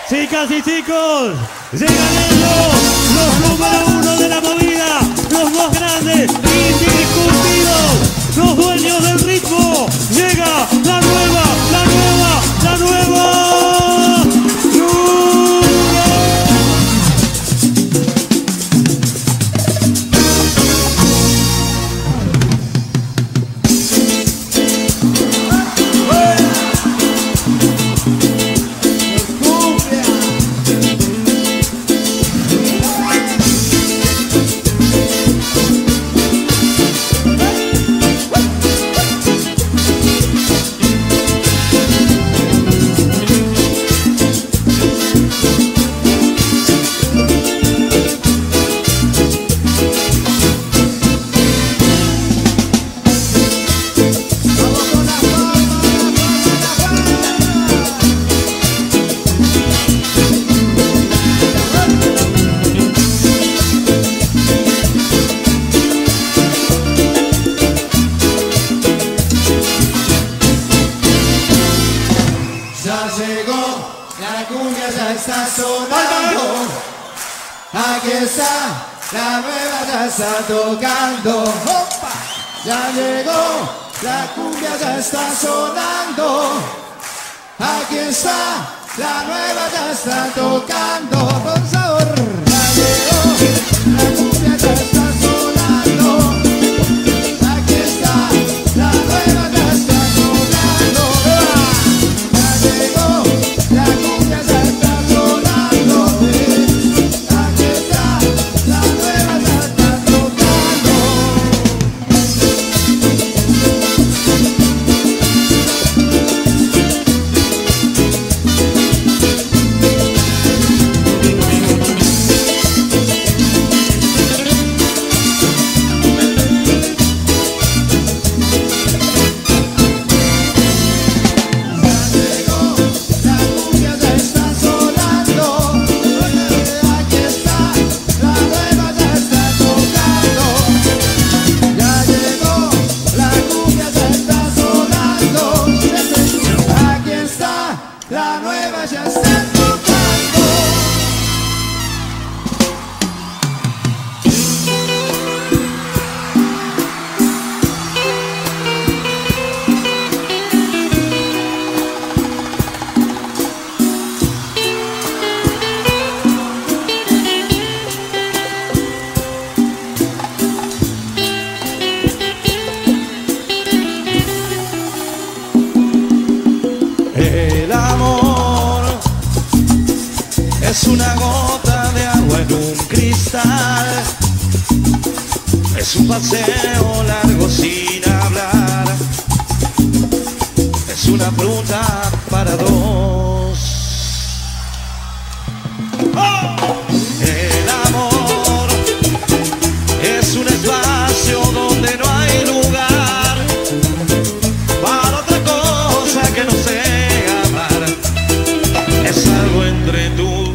Chicas y chicos, llegan ellos, los número uno de la movida, los más grandes, indiscutidos, los dueños del ritmo. Llega la nueva, la nueva, la nueva. Aquí está, la nueva ya está tocando. ¡Opa! Ya llegó, la cumbia ya está sonando. Aquí está, la nueva ya está tocando. Por sabor, ya llegó, la cumbia ya está sonando. Aquí está, la nueva ya está tocando. Ya llegó, la cumbia ya está sonando. El amor es una gota de agua en un cristal, es un paseo largo sin hablar, es una fruta para dos. ¡Oh! El amor es un espacio donde no hay lugar para otra cosa que no sea. Es algo entre tú.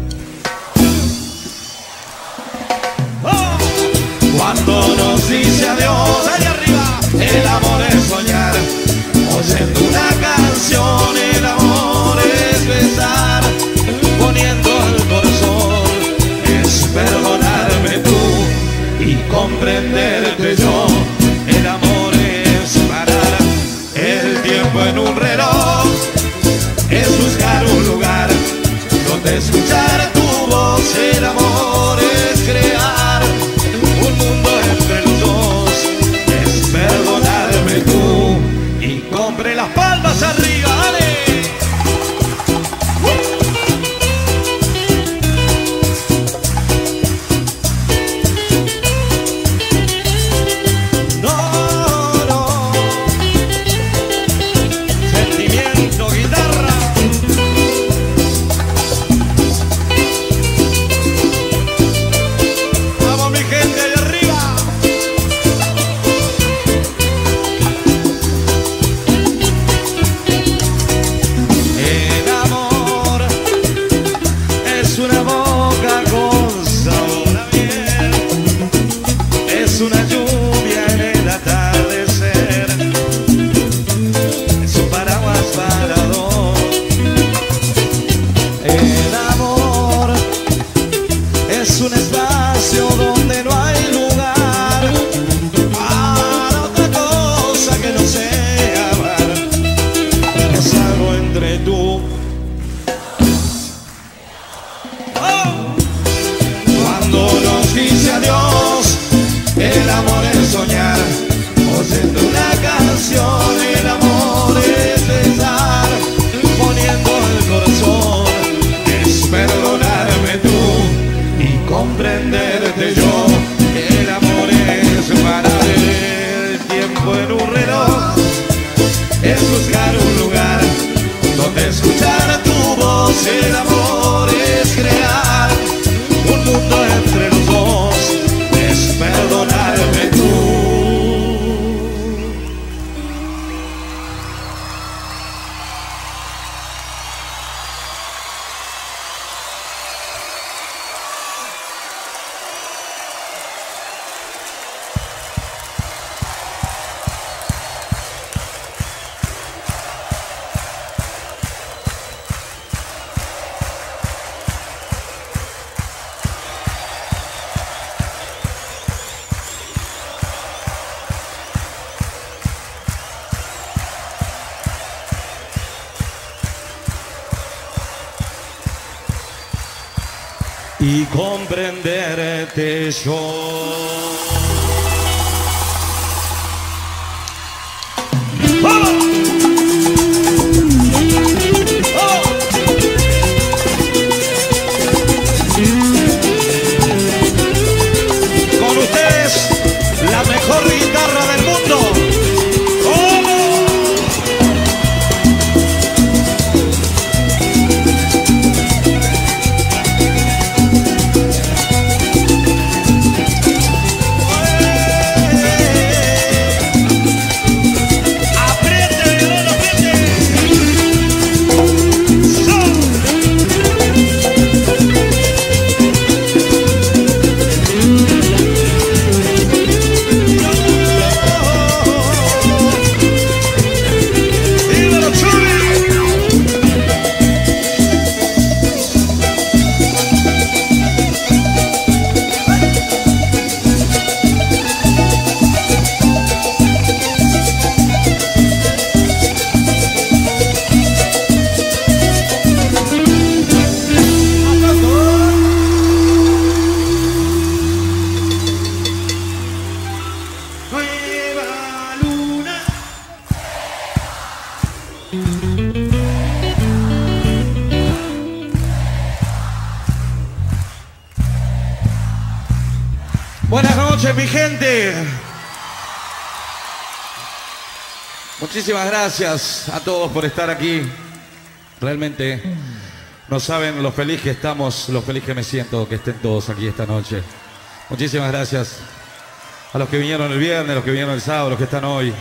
Oh. Cuando nos dice adiós allá arriba, el amor es soñar. Oyendo una canción, el amor es besar. Poniendo al corazón, es perdonarme tú y comprenderte yo. El amor es parar el tiempo en un reloj. Es buscar un lugar donde escuchar tu voz. El amor es crear un mundo entre los dos. Es perdonarme tú y compre las palmas arriba, dale. dice adiós. El amor es soñar, oyendo una canción. El amor es besar, poniendo el corazón. Es perdonarme tú y comprenderte yo. El amor es parar el tiempo en un reloj. Es buscar un lugar donde escuchar tu voz. El amor es crear un mundo entre los dos. Es perdonarme tú. Y comprenderte yo. Con ustedes, la mejor guitarra del mundo. Buenas noches, mi gente. Muchísimas gracias a todos por estar aquí. Realmente no saben lo feliz que estamos, lo feliz que me siento que estén todos aquí esta noche. Muchísimas gracias a los que vinieron el viernes, los que vinieron el sábado, los que están hoy.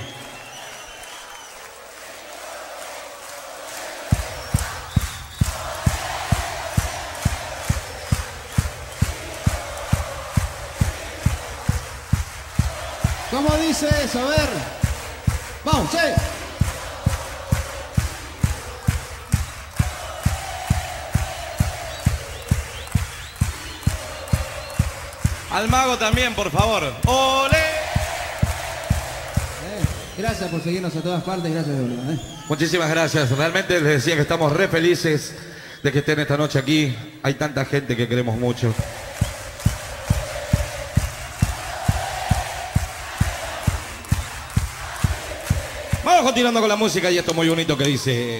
¿Cómo dice eso? A ver. Vamos, sí. Al mago también, por favor. ¡Ole! Gracias por seguirnos a todas partes. Gracias de verdad. Muchísimas gracias. Realmente les decía que estamos re felices de que estén esta noche aquí. Hay tanta gente que queremos mucho. Vamos continuando con la música y esto muy bonito que dice...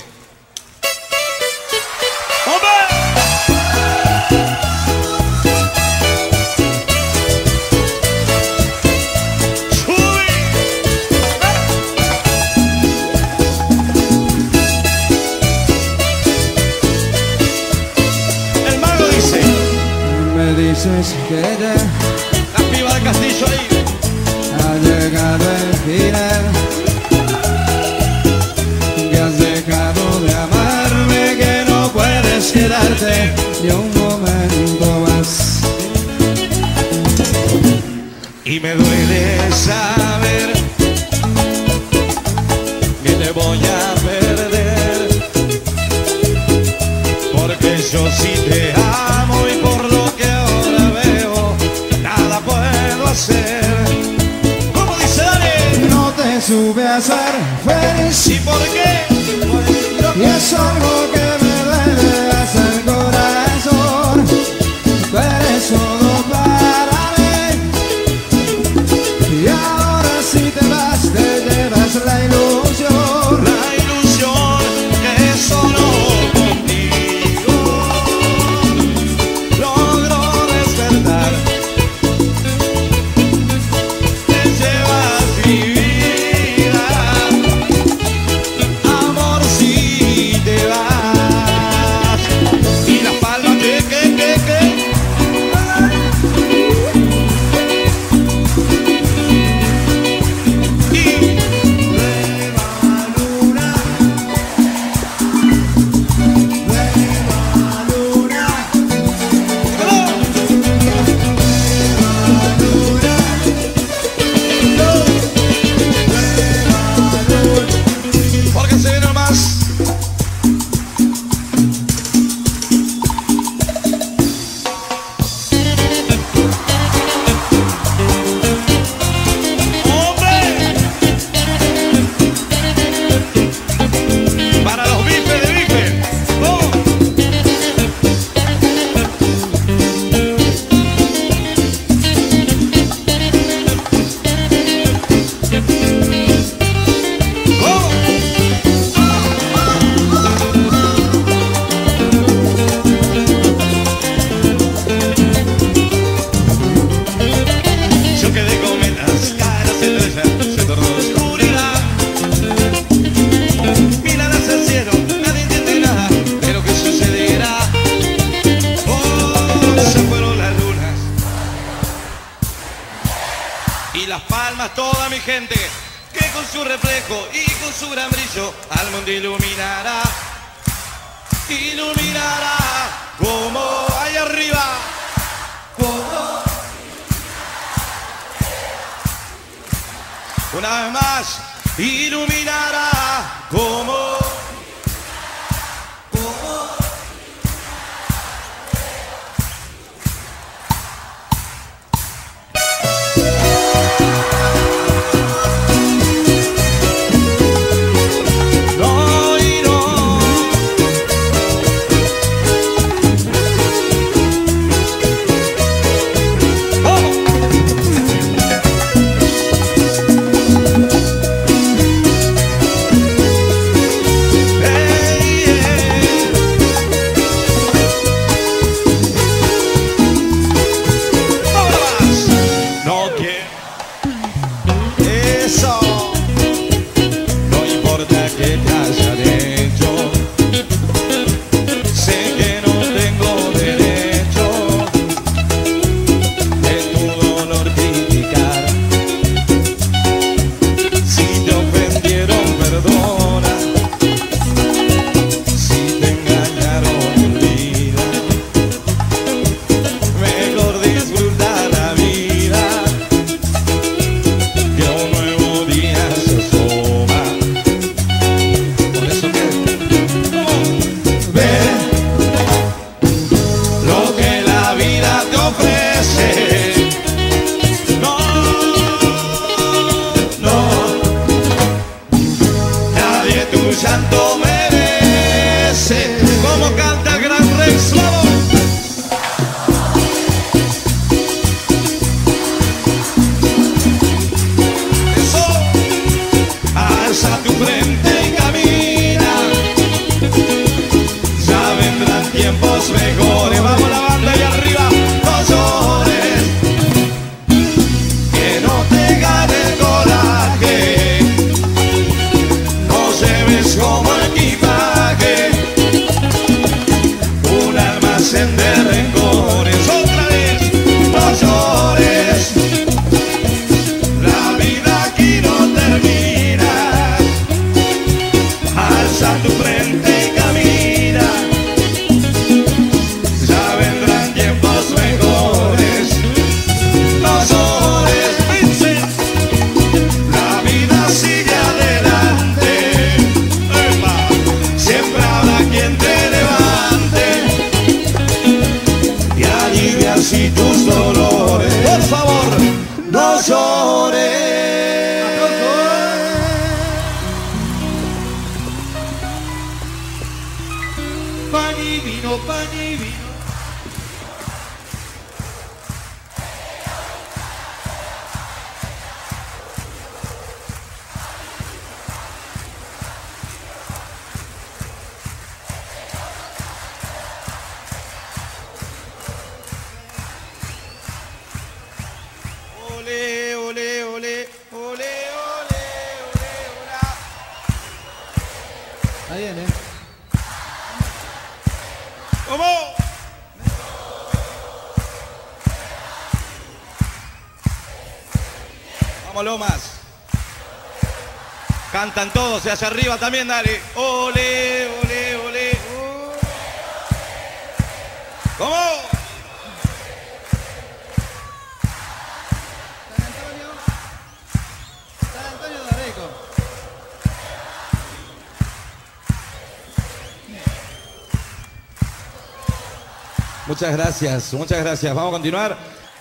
El mago dice... Me dices que ya... La piba de Castillo ahí. Ha llegado el final. Has dejado de amarme, que no puedes quedarte ni un momento más. Y me duele saber que te voy a perder, porque yo sí te amo y por lo que ahora veo nada puedo hacer. ¿Cómo dice Dani? No te supe hacer feliz. ¿Y por qué? Y es algo que me duele hasta el corazón. Tú eres todo para mí. las palmas toda mi gente, que con su reflejo y con su gran brillo al mundo iluminará. Iluminará como ahí arriba. Como. Una vez más, iluminará como. Llanto merece, como canta el gran Rex Lobo. Eso, alza tu frente y camina, ya vendrán tiempos mejores. Vamos la banda y arriba, no llores, que no te gane el coraje. Como equipaje, un almacén de rencores. Otra vez, no llores, la vida aquí no termina. Alza tu frente y camina, ya vendrán tiempos mejores. No llores, Vincent, la vida sigue adelante. Siempre habrá quien te levante y alivie así tus dolores. Por favor, no llores. Pan y vino, pan y vino. Ole, ole, ole, ole, ole, ole, hola. Ahí viene. ¿Cómo? Vámonos más. Cantan todos, hacia arriba también, dale. Ole, ole, ole. ¿Cómo? San Antonio de Areco. Muchas gracias, muchas gracias. Vamos a continuar.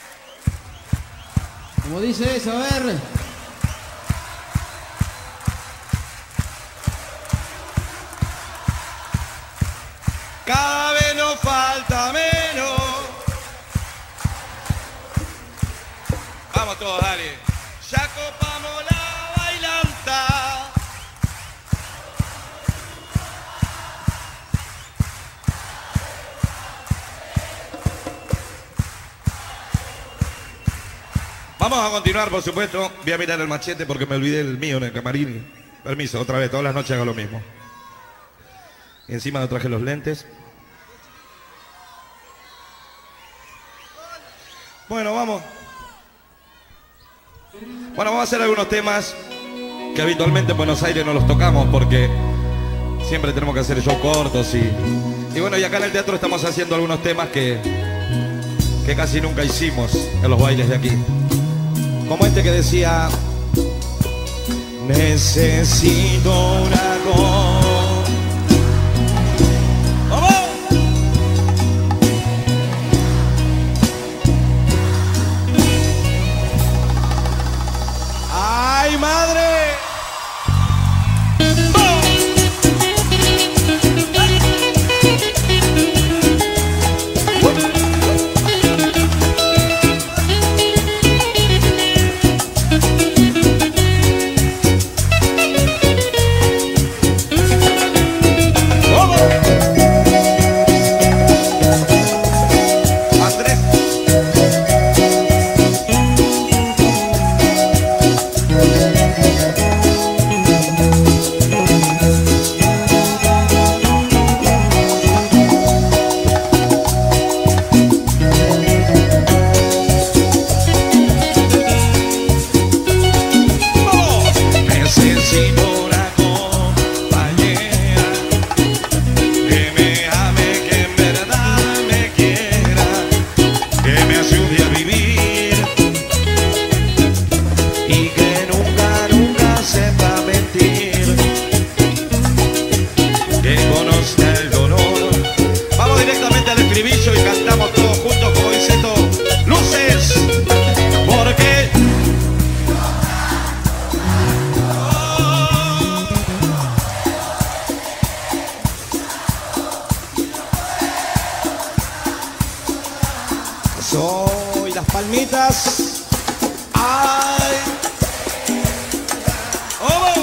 Como dice eso, a ver. Cada vez nos falta menos. Vamos todos, dale. Ya copamos la bailanta. Vamos a continuar, por supuesto. Voy a mirar el machete porque me olvidé el mío en el camarín. Permiso, otra vez, todas las noches hago lo mismo. Y encima no traje los lentes. Bueno, vamos. Bueno, vamos a hacer algunos temas que habitualmente en Buenos Aires no los tocamos porque siempre tenemos que hacer shows cortos y bueno, y acá en el teatro estamos haciendo algunos temas que casi nunca hicimos en los bailes de aquí. Como este que decía: necesito una voz. ¡Vamos! ¡Ay, madre! Soy las palmitas. Ay. ¡Oh!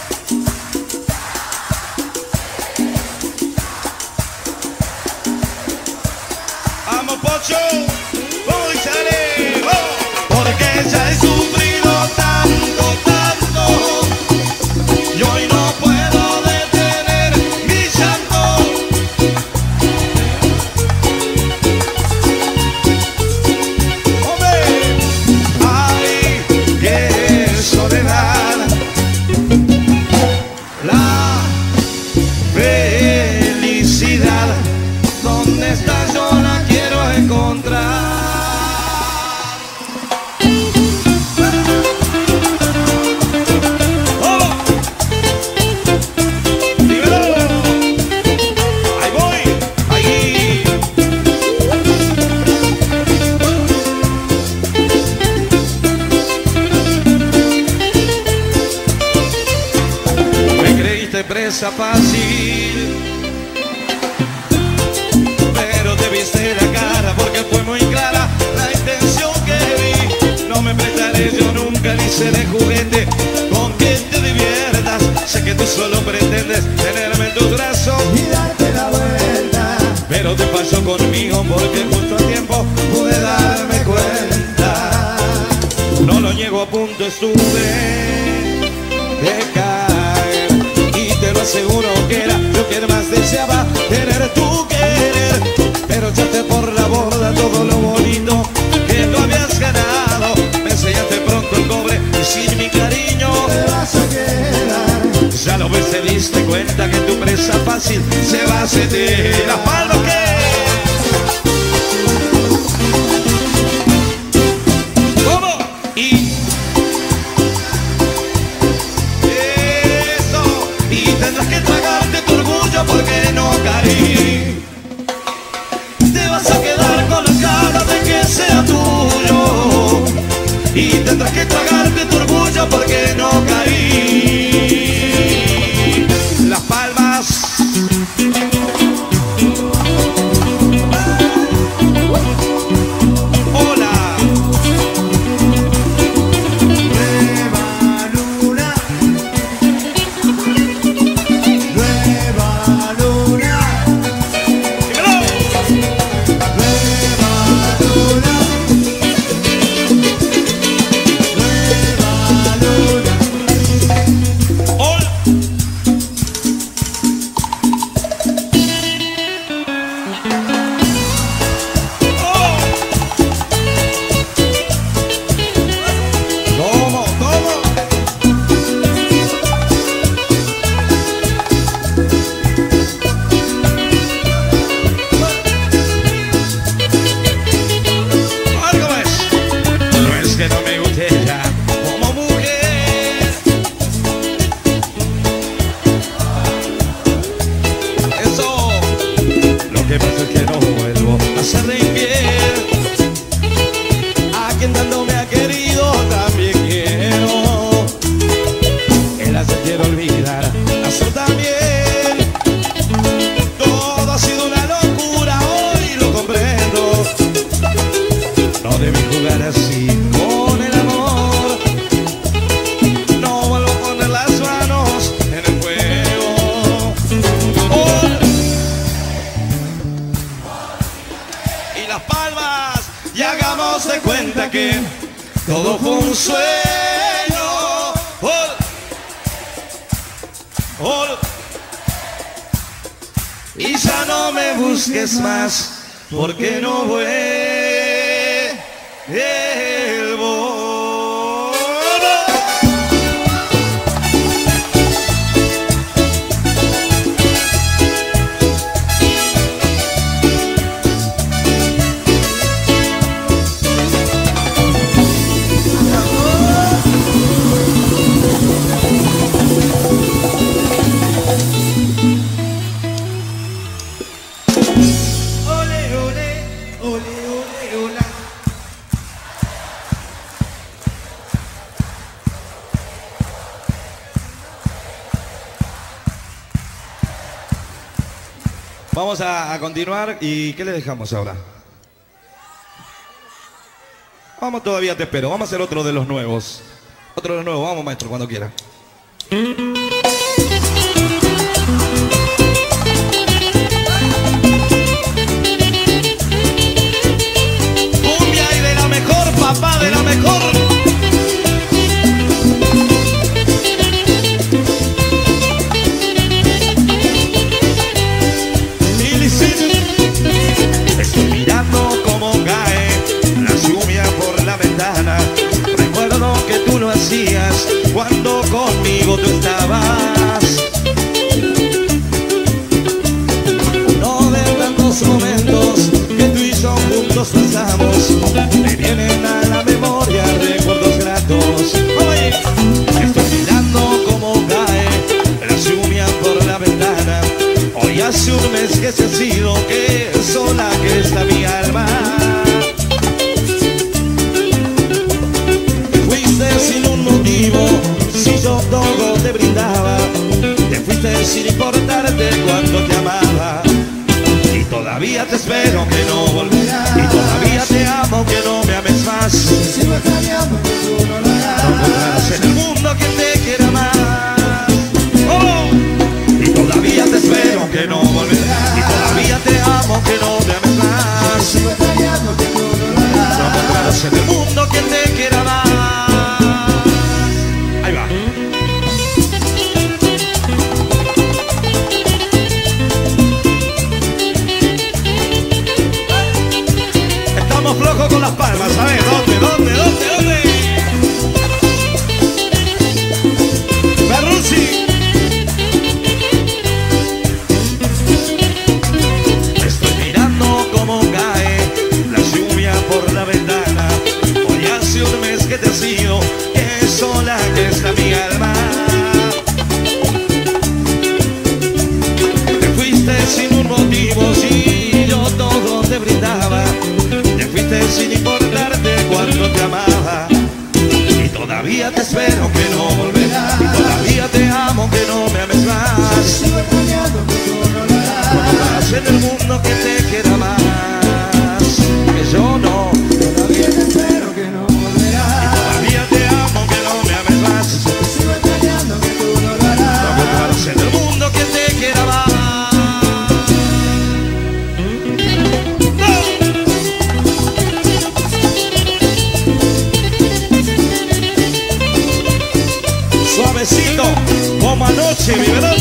Vamos, Pocho. Vamos, sale. Oh. Porque ya he sufrido tanto, tanto. Y hoy no puedo detener mi llanto. ¿Dónde está? Yo la quiero encontrar. ¡Oh! ¡Dímelo! ¡Ahí voy! ¡Ahí! Me creíste presa fácil, viste la cara porque fue muy clara la intención que vi. No me prestaré yo nunca ni seré juguete con que te diviertas. Sé que tú solo pretendes tenerme en tus brazos y darte la vuelta, pero te pasó conmigo porque justo a tiempo pude darme cuenta. No lo niego, a punto estuve de caer y te lo aseguro que era lo que más deseaba, tener tu querer. Pero echaste por la borda todo lo bonito que tú habías ganado. Me enseñaste pronto el cobre y sin mi cariño te vas a quedar. Ya lo ves, te diste cuenta que tu presa fácil se va a hacer. ¿Las palmas qué? ¿Cómo? Y eso. Y tendrás que tragarte tu orgullo porque no caí. Te vas a quedar con la cara de que sea tuyo y tendrás que tragarte tu orgullo porque no caí. Las palmas. Hola. Nueva luna, nueva luna. que no vuelvo a ser de infiel. A quien tanto me ha querido también quiero. Él hace quiero olvidar, hacer también. Todo ha sido una locura, hoy lo comprendo. No debí jugar así con el amor. No vuelvo a poner las manos en el fuego. Oh. Y las palmas, y hagamos de cuenta que todo fue un sueño. Oh. Oh. Y ya no me busques más, porque no vuelvo. Vamos a continuar. ¿Y qué le dejamos ahora? Vamos, todavía te espero. Vamos a hacer otro de los nuevos. Otro de los nuevos. Vamos, maestro, cuando quiera. Cumbia y de la mejor, papá, de la mejor. Estoy mirando cómo cae la lluvia por la ventana. Recuerdo que tú lo hacías cuando conmigo tú estabas. Uno de tantos momentos que tú y yo juntos pasamos, me vienen a la memoria recuerdos gratos. Oye, estoy mirando cómo cae la lluvia por la ventana. Hoy hace un mes que se ha sido, que sola que está mi alma. Te fuiste sin un motivo, si yo todo te brindaba. Te fuiste sin importarte cuando te amaba. Y todavía te espero que no volverás. Y todavía te amo que no me ames más. Sigo extrañando que tú no lo harás. No encontrarás en el mundo quien te quiera más. ¡Oh! Y todavía te espero que no volverás. Y todavía te amo que no me ames más. Sigo extrañando que tú no lo harás. No encontrarás en el mundo quien te quiera más. Ahí va. Estamos flojos con las palmas, ¿sabes? ¿Dónde? Ferrucci. Estoy mirando cómo cae la lluvia por la ventana. Hoy hace un mes que te sigo, que sola que está mi alma. Te fuiste sin un motivo, si yo todo te brindaba. Te fuiste sin importarte cuando te amaba. Y todavía te espero que no volverás. Y todavía te amo que no me ames más. Sigo extrañando que tú no lo harás. No encontrarás en el mundo que te quiera más. Que yo no. Todavía te espero que no volverás. Todavía te amo que no me ames más. Sigo extrañando que tú no lo harás. No encontrarás en el mundo que te quiera más. Suavecito, como anoche, mi verdad.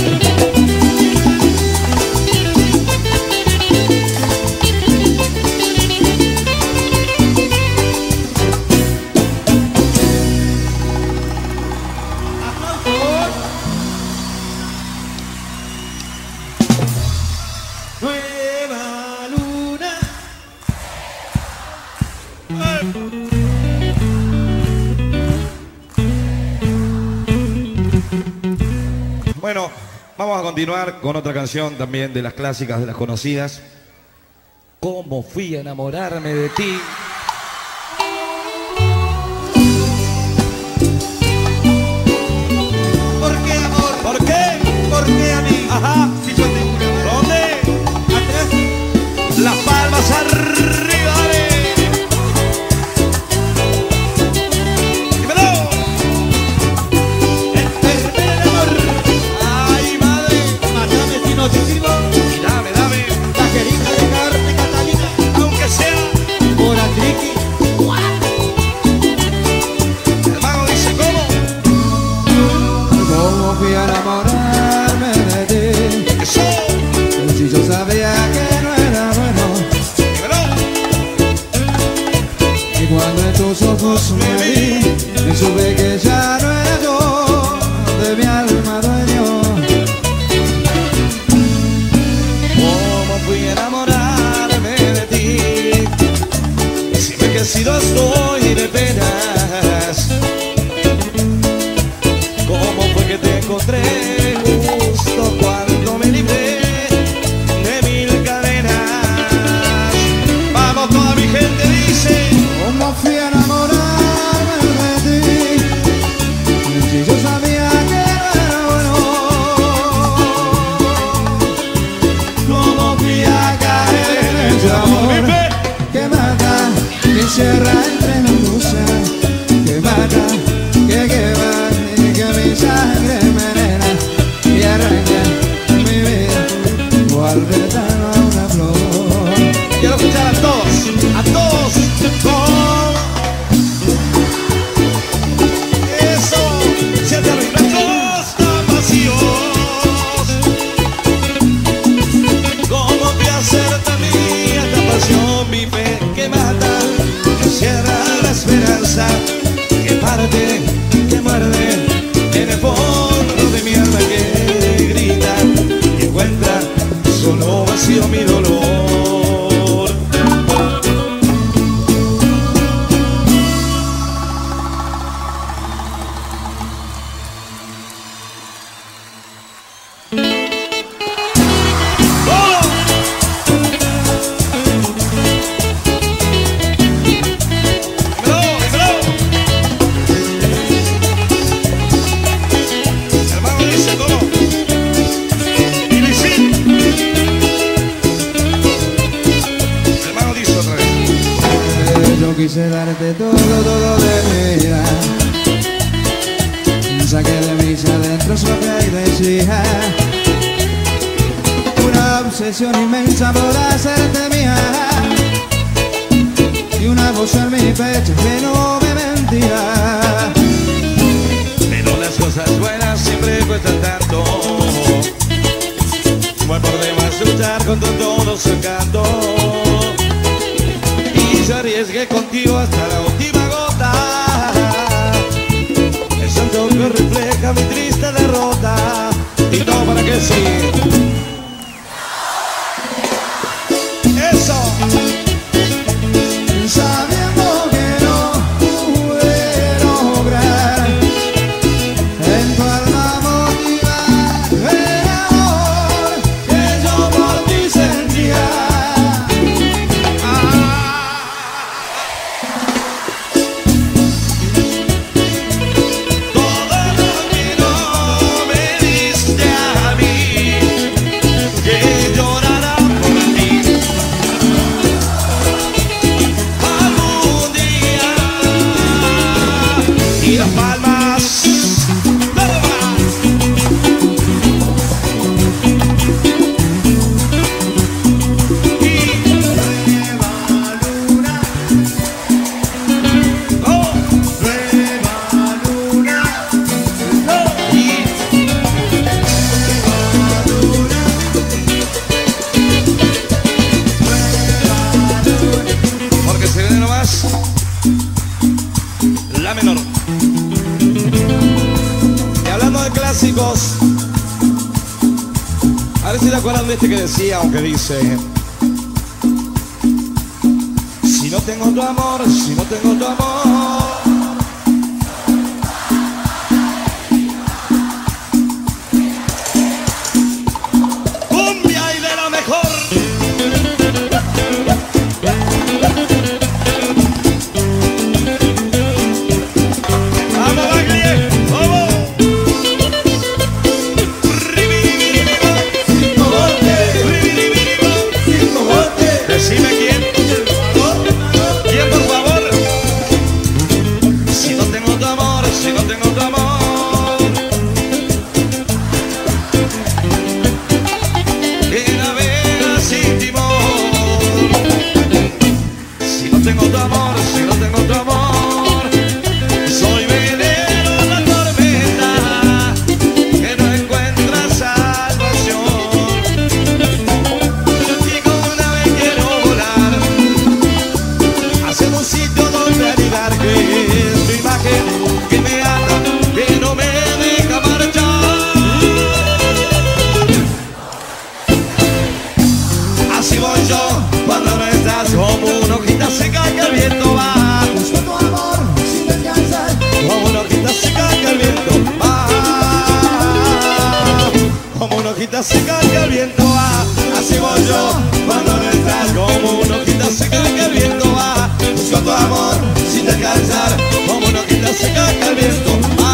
Nueva luna. Bueno, vamos a continuar con otra canción también de las clásicas, de las conocidas. cómo fui a enamorarme de ti. ¿Por qué, amor? ¿Por qué? ¿Por qué a mí? Ajá. Si yo tengo una mano. ¿Dónde? Atrás. Las palmas arriba, dale. Dímelo. Espera el amor. Ay, madre. Mátame si no te sirvo. Dame, dame. La querida de carne Catalina. Aunque sea. Por Atriqui. Hermano dice, ¿cómo? ¿Cómo fui a enamorarme de ti? Eso. Si yo sabía que no era bueno. Dímelo. Y cuando en tus ojos me vi, me supe que ya no era yo de mi alma dueño. ¿Cómo fui a enamorarme de ti? Siempre que he sido estoy de penas. ¿Cómo fue que te encontré justo cuando me libré de mil cadenas? Vamos, toda mi gente dice. ¿Cómo fui a enamorarme de ti? Si yo sabía que no era bueno. ¿Cómo fui a caer en ese amor que mata, que encierra entre la lucha, que mata, que quema y que mi sangre envenena y arranca mi vida cual retano a una flor? Quiero escuchar a todos, a todos. Eso, siente los brazos tan vacíos. ¿Cómo te hacerte a mí esta pasión, mi fe que mata, que cierra la esperanza, que parte, que muerde en el fondo de mi alma que grita y encuentra solo vacío mi dolor? Hermano dice, ¿cómo? Y Luisín. Hermano dice otra vez. Yo quise darte todo de mi vida. Saqué de mis adentros lo que hay decía. Una obsesión inmensa por hacerte mía. Y una voz en mi pecho que no me mentía. Pero las cosas buenas siempre cuestan tanto. Fue por demás luchar contra todo su encanto. Y yo arriesgué contigo hasta la última gota. El santo que refleja mi triste derrota. Y todo para que sí. Eso. Sabiendo que no pude lograr en tu alma motivar el amor que yo por ti sentía. Todo lo que no me diste a mí, que llorará por ti algún día. Y las palmas, nada más. Oh, porque se viene nomás la menor. Y hablando de clásicos, a ver si te acuerdan de este que decía, aunque dice: si no tengo tu amor, si no tengo tu amor, cumbia y de la mejor. tengo tu amor, si no tengo tu amor, soy velero en la tormenta que no encuentra salvación. Y como una vez quiero volar hacia un sitio donde anidar, que es tu imagen que me ata, que no me deja marchar. Así voy yo cuando no estás, como una hojita seca que el viento va. Busco tu amor sin descansar. Como una hojita seca que el viento va. Como una hojita seca que el viento va. Así voy yo cuando no estás, como una hojita seca que el viento va. Busco tu amor sin descansar, como una hojita seca que el viento va.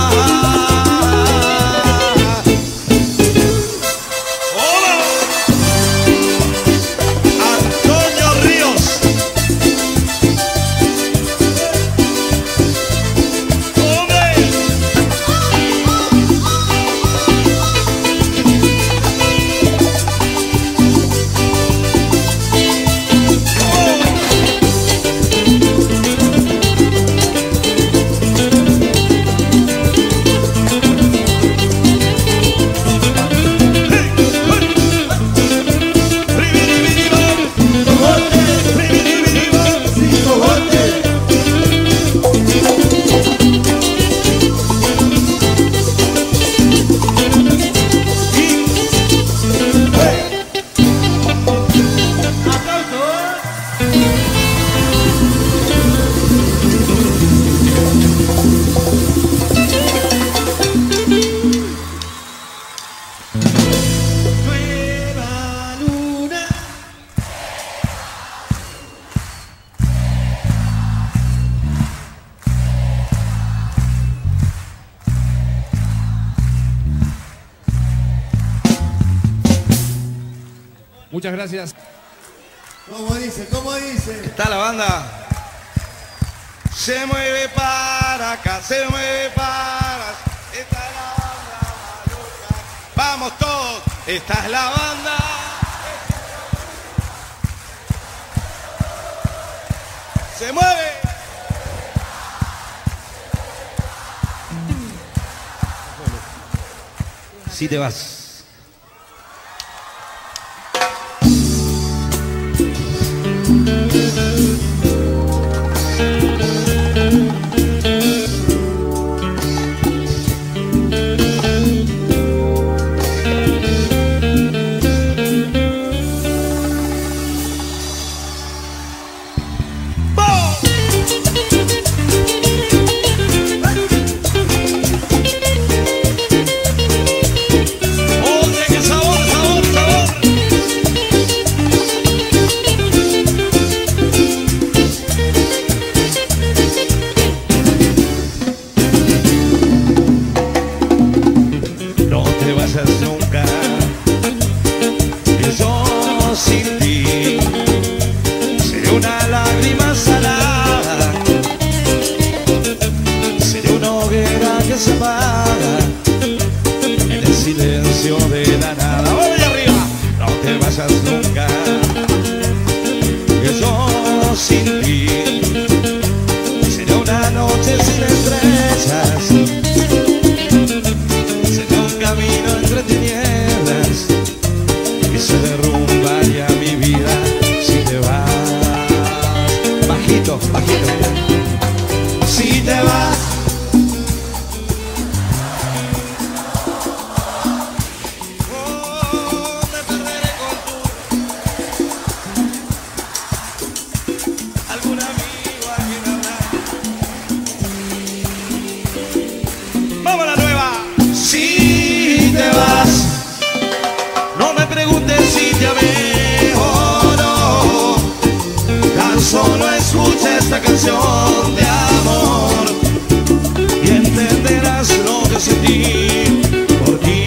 Muchas gracias. ¿Cómo dice? ¿Cómo dice? Está la banda. Se mueve para acá, se mueve para allá. Esta es la banda maluca. Vamos todos. Esta es la banda. Se mueve. Si te vas. Nunca, que yo sin ti seré una lágrima salada, seré una hoguera que se apaga en el silencio de la nada. ¡Voy arriba! No te vayas nunca, que yo sin ti seré una noche sin estrellas, camino entre tinieblas y se derrumbaría mi vida si te vas. Bajito, bajito. Si te vas. Oh, me perderé con tú. Algún amigo a quien hablar. Vamos a la nueva. Si te vas, no me preguntes si te amé o no, tan solo escucha esta canción de amor y entenderás lo que sentí por ti.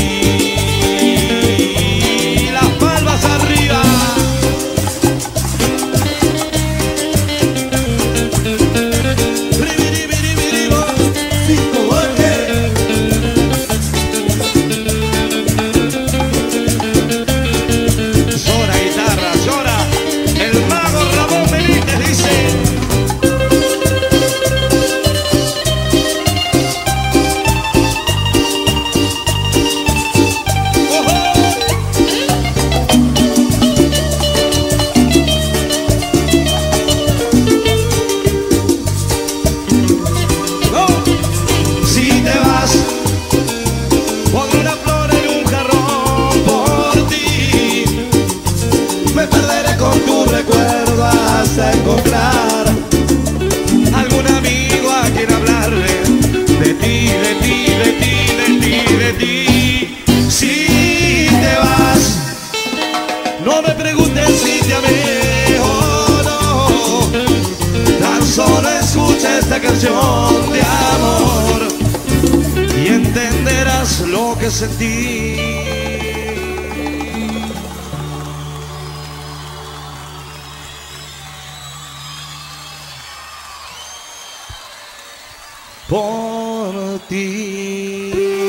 Las palmas arriba. Llora guitarra, llora. El mago Ramón Benítez dice. esta canción de amor y entenderás lo que sentí. Por ti.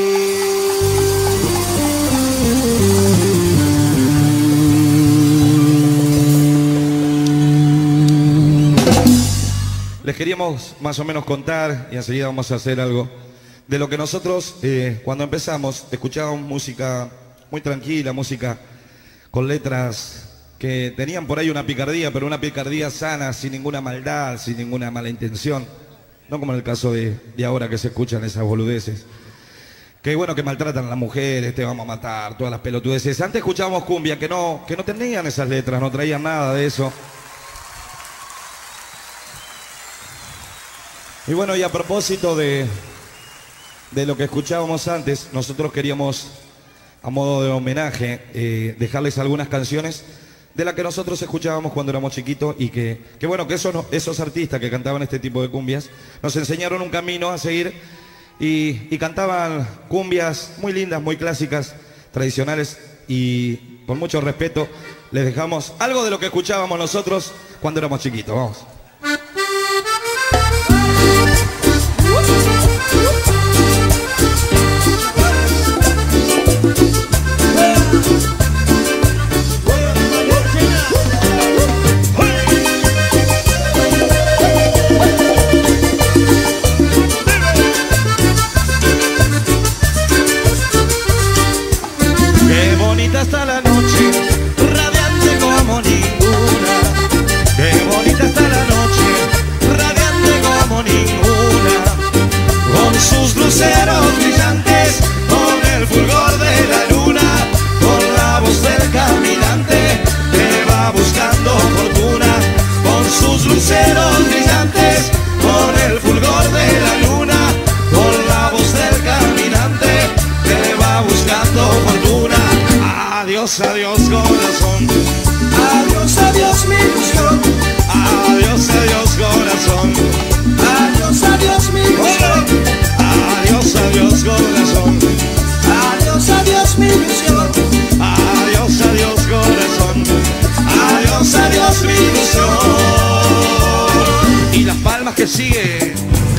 Les queríamos más o menos contar, y enseguida vamos a hacer algo, de lo que nosotros cuando empezamos escuchábamos música muy tranquila, música con letras que tenían por ahí una picardía, pero una picardía sana, sin ninguna maldad, sin ninguna mala intención. No como en el caso de ahora que se escuchan esas boludeces. Que bueno, que maltratan a las mujeres, te vamos a matar, todas las pelotudeces. Antes escuchábamos cumbia, que no tenían esas letras, no traían nada de eso. Y bueno, y a propósito de lo que escuchábamos antes, nosotros queríamos, a modo de homenaje, dejarles algunas canciones de las que nosotros escuchábamos cuando éramos chiquitos y que bueno, que esos artistas que cantaban este tipo de cumbias nos enseñaron un camino a seguir y cantaban cumbias muy lindas, muy clásicas, tradicionales, y con mucho respeto les dejamos algo de lo que escuchábamos nosotros cuando éramos chiquitos. Vamos. Está la noche, radiante como ninguna. Qué bonita está la noche, radiante como ninguna. Con sus luceros brillantes, con el fulgor de la luna, con la voz del caminante que va buscando fortuna. Con sus luceros brillantes, con el fulgor de la luna, con la voz del caminante que va buscando fortuna. Adiós, adiós corazón, Adiós, adiós mi ilusión. adiós, adiós corazón, Adiós, adiós mi ilusión. adiós, adiós corazón, Adiós, adiós mi ilusión. adiós, adiós corazón, adiós, adiós mi ilusión. Y las palmas que siguen.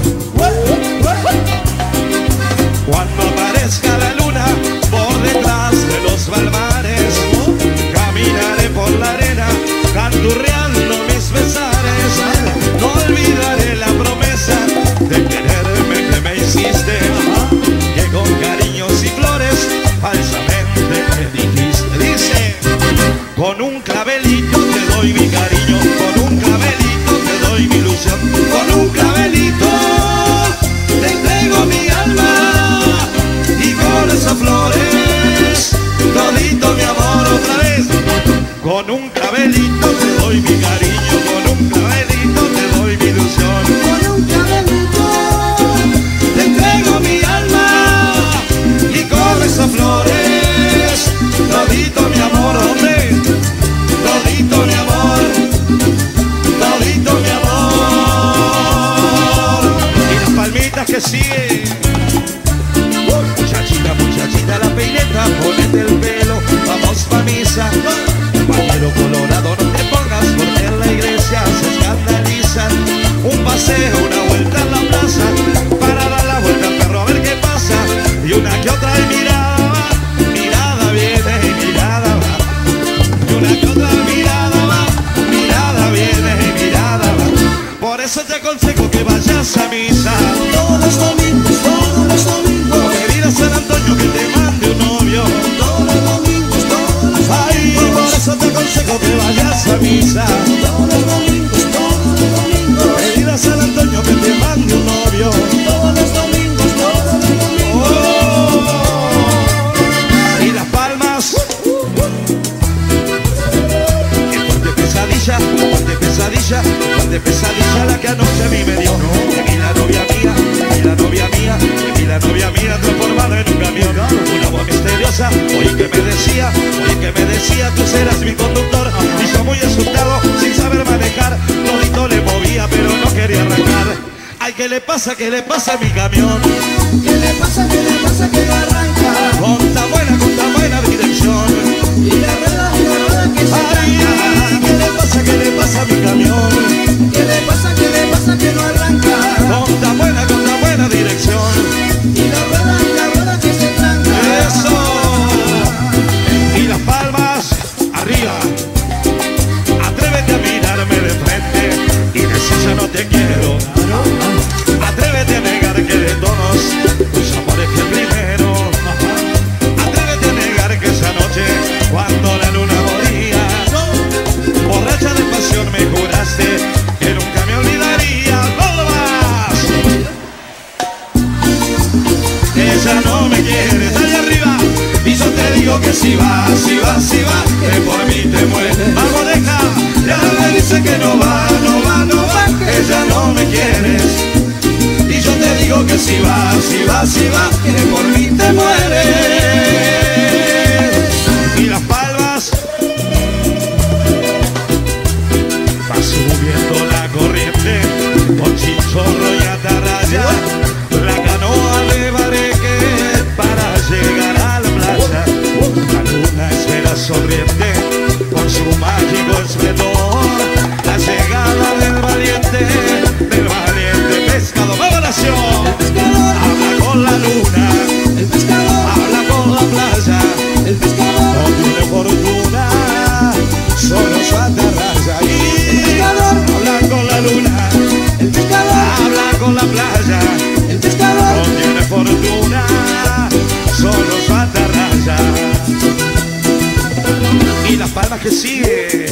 Cuando aparezca la luna por detrás de los balmares, caminaré por la arena canturreando mis besares. No olvidaré la promesa de quererme que me hiciste, que con cariños y flores falsamente me dijiste. Dice: con un clavelito te doy mi cariño, con un clavelito te doy mi ilusión, con un clavelito te entrego mi alma y con esas flores todito mi amor otra vez. Con un clavelito te doy mi cariño, con un clavelito te doy mi ilusión, Con un clavelito te entrego mi alma y con esas flores todito mi amor, hombre, todito mi amor, todito mi amor. Y las palmitas que siguen. Muchachita, muchachita, la peineta, ponete el pelo, vamos pa' misa. Pañuelo colorado, no te pongas porque en la iglesia se escandalizan. Un paseo, una vuelta en la plaza, para dar la vuelta al perro a ver qué pasa. Y una que otra mirada va, mirada viene y mirada va. Y una que otra mirada va, mirada viene y mirada va. Por eso te aconsejo que vayas a misa todos los domingos, todos los domingos. que digas a San Antonio que te mande un novio. Todos los domingos, todos los Ay, por domingos. eso te aconsejo que vayas a misa. Todos los domingos, todos los domingos. Que digas a San Antonio que te mande un novio. Todos los domingos, todos los domingos. Oh, y las palmas. Qué fuerte pesadilla, fuerte pesadilla la que anoche a mí me dio. De mí la novia mía, de mí la novia mía, de mí la novia mía transformada en un camión. Una voz misteriosa, oí que me decía, tú serás mi conductor. Y yo muy asustado, sin saber manejar, todito le movía pero no quería arrancar. Ay, que le pasa? ¿Qué le pasa a mi camión? ¿Qué le pasa? ¿Qué le pasa? Que no arranca. Con tan buena dirección. Y la rueda que se tranca. ¿Qué le pasa? ¿Qué le pasa a mi camión? ¿Qué le pasa? ¿Qué le pasa? Que no arranca. Con tan buena dirección. Y la rueda que se tranca. Eso. Y las palmas arriba. Atrévete a mirarme de frente y decir ya no te quiero. Atrévete a negar que de todos tus amores fue el primero. Atrévete a negar que esa noche cuando la luna moría, borracha de pasión me juraste que nunca me olvidaría. ¡No más! Ella no me quiere, allá arriba. Y yo te digo que si va, si va, si va, que por mí te mueres. Vamos, deja, ya me dice que no va, no va, no va, que ella no me quieres. Y yo te digo que si va, si va, si va, que por mí te mueres. Y las palmas va subiendo la corriente con chinchorro y atarraya. La canoa de bareque para llegar a la playa. La luna espera sonriente con su mágico esplendor. La llegada del valiente pescado. ¡Vamos, nación! Habla con la luna, El pescador, habla con la playa. el pescador, No tiene fortuna, solo su atarraya. Y habla con la luna, el pescador, habla con la playa. el pescador. No tiene fortuna, solo su atarraya. Y las palmas que sigue,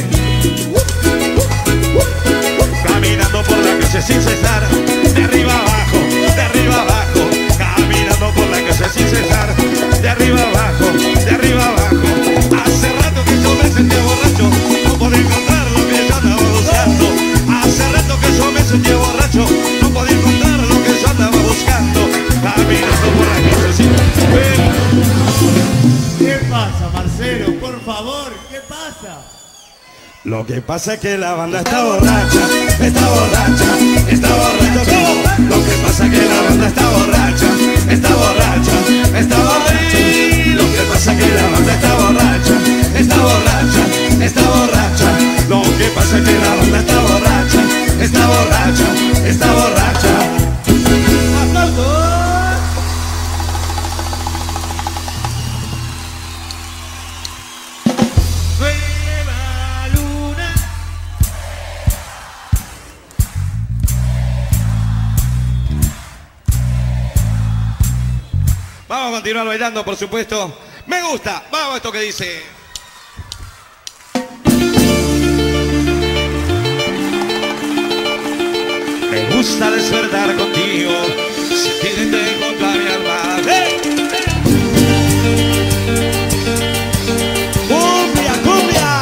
caminando por la calle sin cesar, de arriba abajo, de arriba abajo, caminando por la calle sin cesar, de arriba abajo, de arriba abajo. Hace rato que yo me sentía borracho, no podía encontrar lo que yo andaba buscando. Hace rato que yo me sentía borracho, no podía encontrar lo que yo andaba buscando. Caminando por la calle sin cesar. ¿Qué pasa, Marcelo? Por favor, ¿qué pasa? Lo que pasa es que la banda está borracha, está borracha, está borracha. ¿Cómo? Lo que pasa es que la banda está borracha, está borracha, está borracha. Lo que pasa es que la banda está borracha, está borracha, está borracha. Lo que pasa es que la banda está borracha, está borracha, está borracha. Vamos a continuar bailando, por supuesto. Me gusta. Vamos a esto que dice. Me gusta despertar contigo, sentirte junto a mi almohada. ¡Eh! ¡Cumbia, cumbia!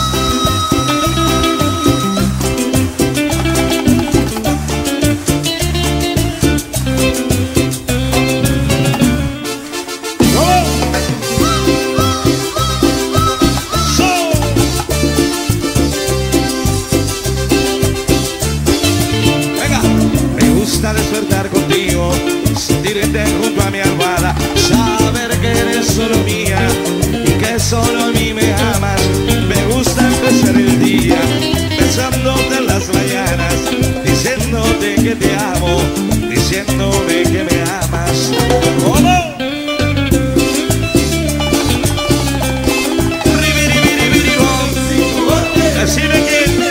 Despertar contigo, sentirte junto a mi almohada, saber que eres solo mía y que solo a mí me amas. Me gusta empezar el día pensándote en las mañanas, diciéndote que te amo, diciéndome que me amas. ¿Cómo? Decime quién.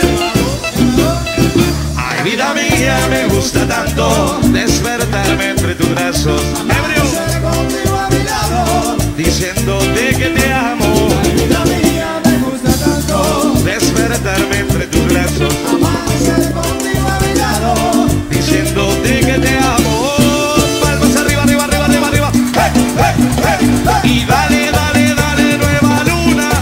Ay, vida mía, me gusta tanto despertarme entre tus brazos, diciéndote que te amo. Ay, vida mía, me gusta tanto Despertarme entre tus brazos, amanecer contigo a mi lado. diciéndote que te amo. Palmas arriba, arriba, arriba, arriba, arriba. ¡Hey, hey, hey, hey! Y dale, dale, dale, nueva luna.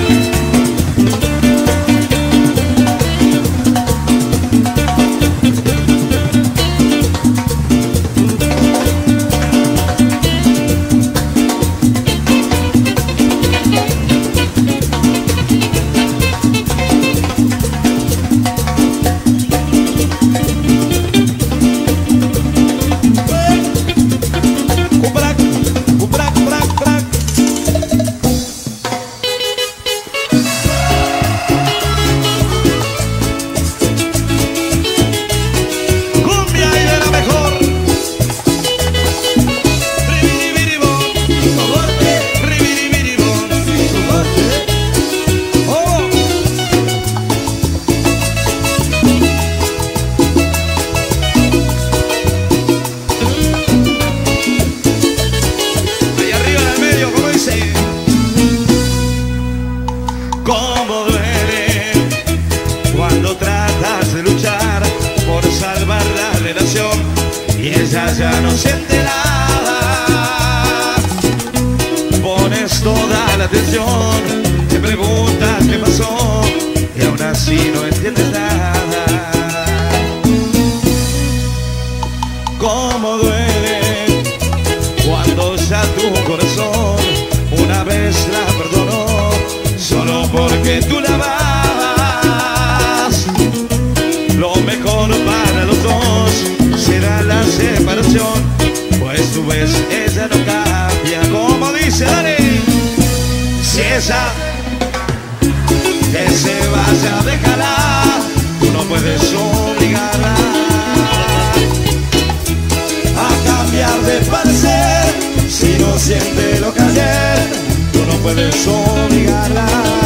ella ya no siente nada. Pones toda la atención, te preguntas qué pasó y aún así no entiendes nada. Cómo duele cuando ya tu corazón una vez la perdonó solo porque tú la amas. Lo mejor para los dos será la separación, pues tú ves, ella no cambia. Como dice Dani, si ella que se vaya, déjala, tú no puedes obligarla a cambiar de parecer. Si no siente lo que ayer, tú no puedes obligarla.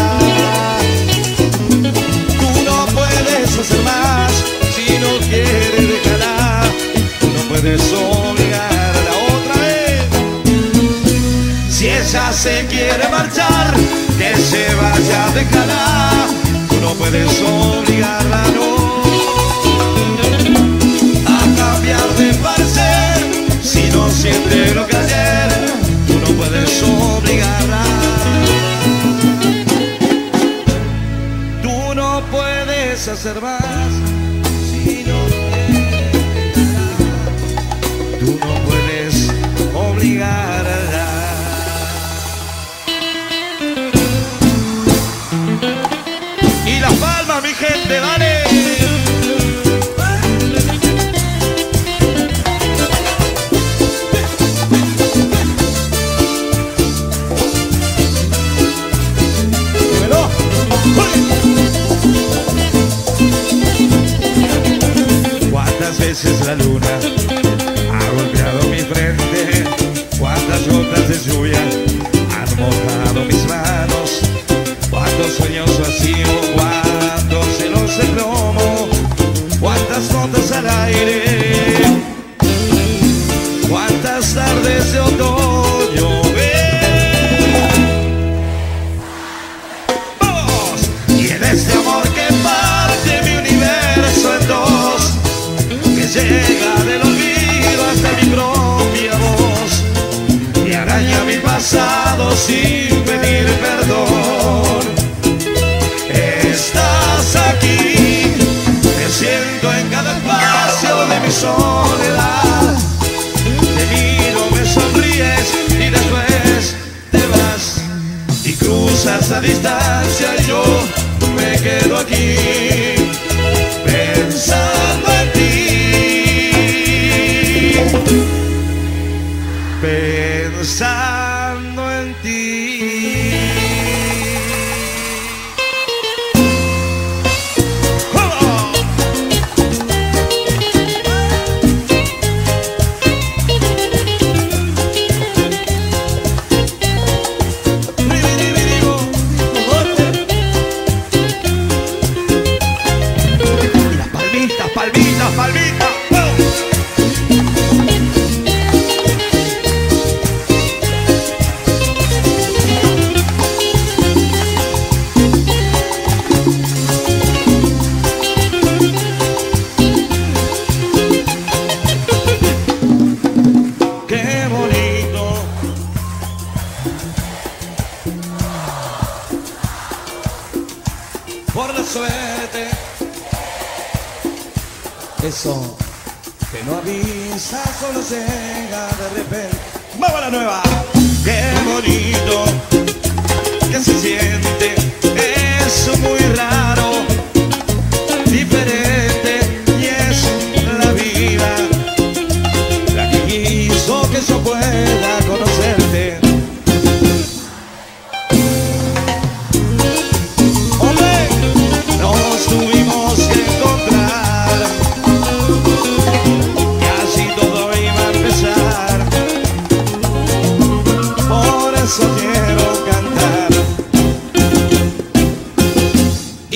Tú no puedes hacer más. Si no quiere, déjala. Tú no puedes obligarla otra vez. Si ella se quiere marchar, que se vaya, déjala. Tú no puedes obligarla, no, a cambiar de parecer. Si no siente lo que ayer, tú no puedes obligarla. Tú no puedes hacer más. Si no quieres, tú no puedes obligarla. Y las palmas, mi gente, dale. Cuántas veces la luna ha golpeado mi frente, cuántas gotas de lluvia han mojado mis manos, cuántos sueños vacíos, cuántos celos de plomo, cuántas notas al aire, cuántas tardes de otoño. ¡Vamos! Y en este amor que parte mi universo en dos, que llega del olvido hasta mi propia voz y araña mi pasado sin pedir perdón. Estás aquí, te siento en cada espacio de mi soledad. Te miro, me sonríes y después te vas y cruzas la distancia y yo me quedo aquí pensando en ti, pensando en ti. Palmita, palmita. Qué bonito. Por la suerte. Eso que no avisa, solo llega de repente. ¡Vamos a la nueva! ¡Qué bonito que se siente! Es muy raro, diferente, y es la vida la que hizo que yo pueda conocerte. ¡Hombre! Nos tuvimos que encontrar. Eso quiero cantar y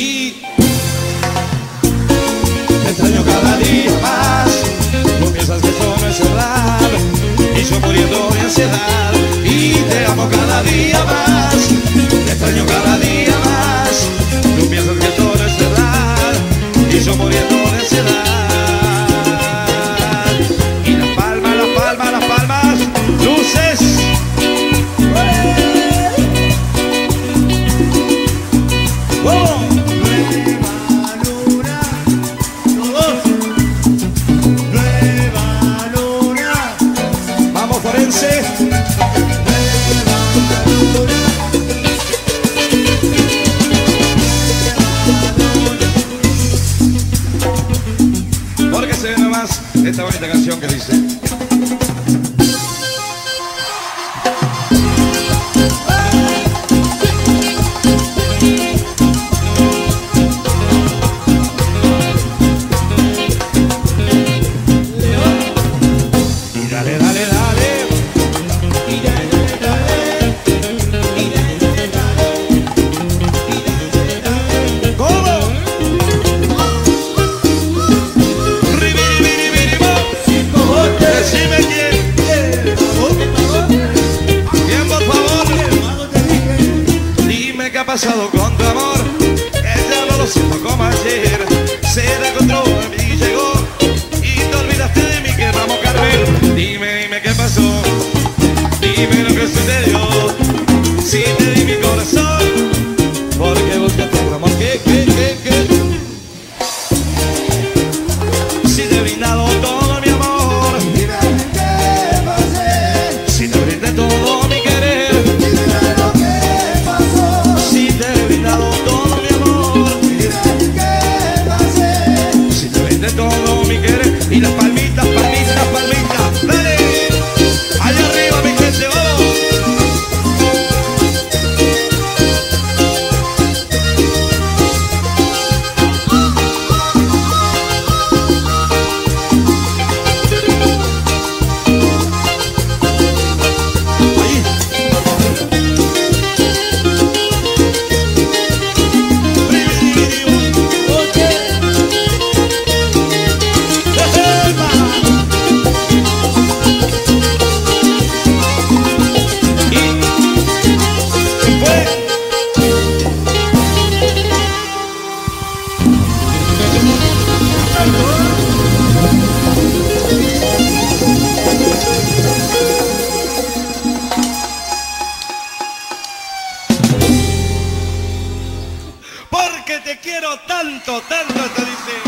te extraño cada día más. Tú piensas que esto no es verdad y yo muriendo de ansiedad. Y te amo cada día más, te extraño cada día más. Tú piensas que esto no es verdad y yo muriendo de ansiedad. Y la más esta bonita canción que dice. ¿Qué ha pasado con tu amor? Ella no lo siento como ayer. Se te encontró y llegó y te olvidaste de mí, que vamos Carmen. Dime qué pasó. Dime lo que sucedió. Si te di mi corazón, porque buscaste otro amor. ¿Qué? Si te he brindado todo mi amor, Dime qué pasé. si te brindé todo mi querer, Dime lo que pasó. si te he brindado todo mi amor, Dime qué pasé. si te brindé todo mi querer. Y las palmitas, palmitas, palmitas, dale, allá arriba mi gente, vamos. Porque te quiero tanto, tanto, te dice.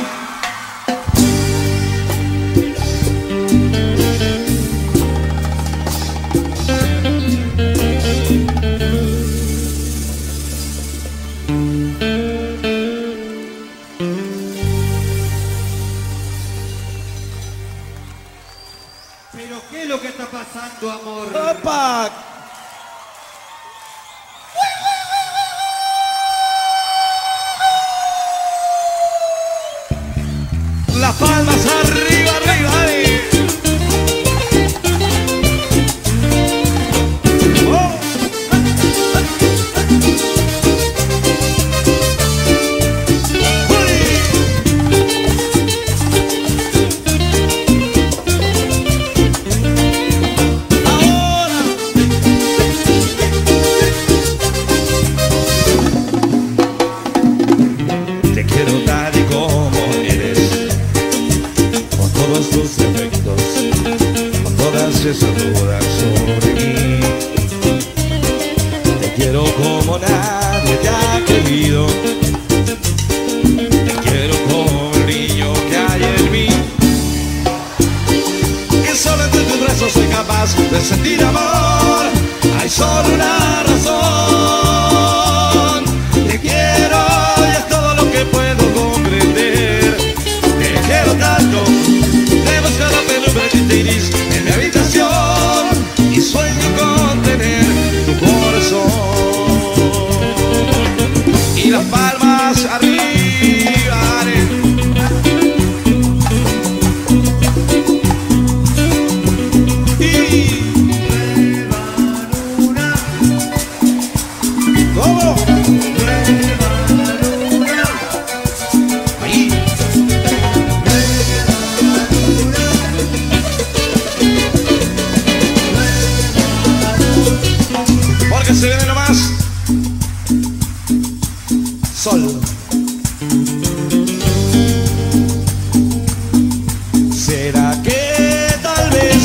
Pero ¿qué es lo que está pasando, amor? ¡Opa! Las palmas arriba, arriba, ahí. Oh. Ahora. Te quiero tal y como eres, con todos tus defectos, con todas esas dudas sobre mí. Te quiero como nadie te ha querido. Te quiero como el niño que hay en mí. Que solo entre tus brazos soy capaz de sentir amor. Hay solo una razón. Te quiero y es todo lo que puedo comprender. Te quiero tanto, he buscado penumbra de iris en mi habitación y sueño con tener tu corazón. Y las palmas arriba, y ¿cómo? Ahí. Porque se viene nomás sol. ¿Será que tal vez?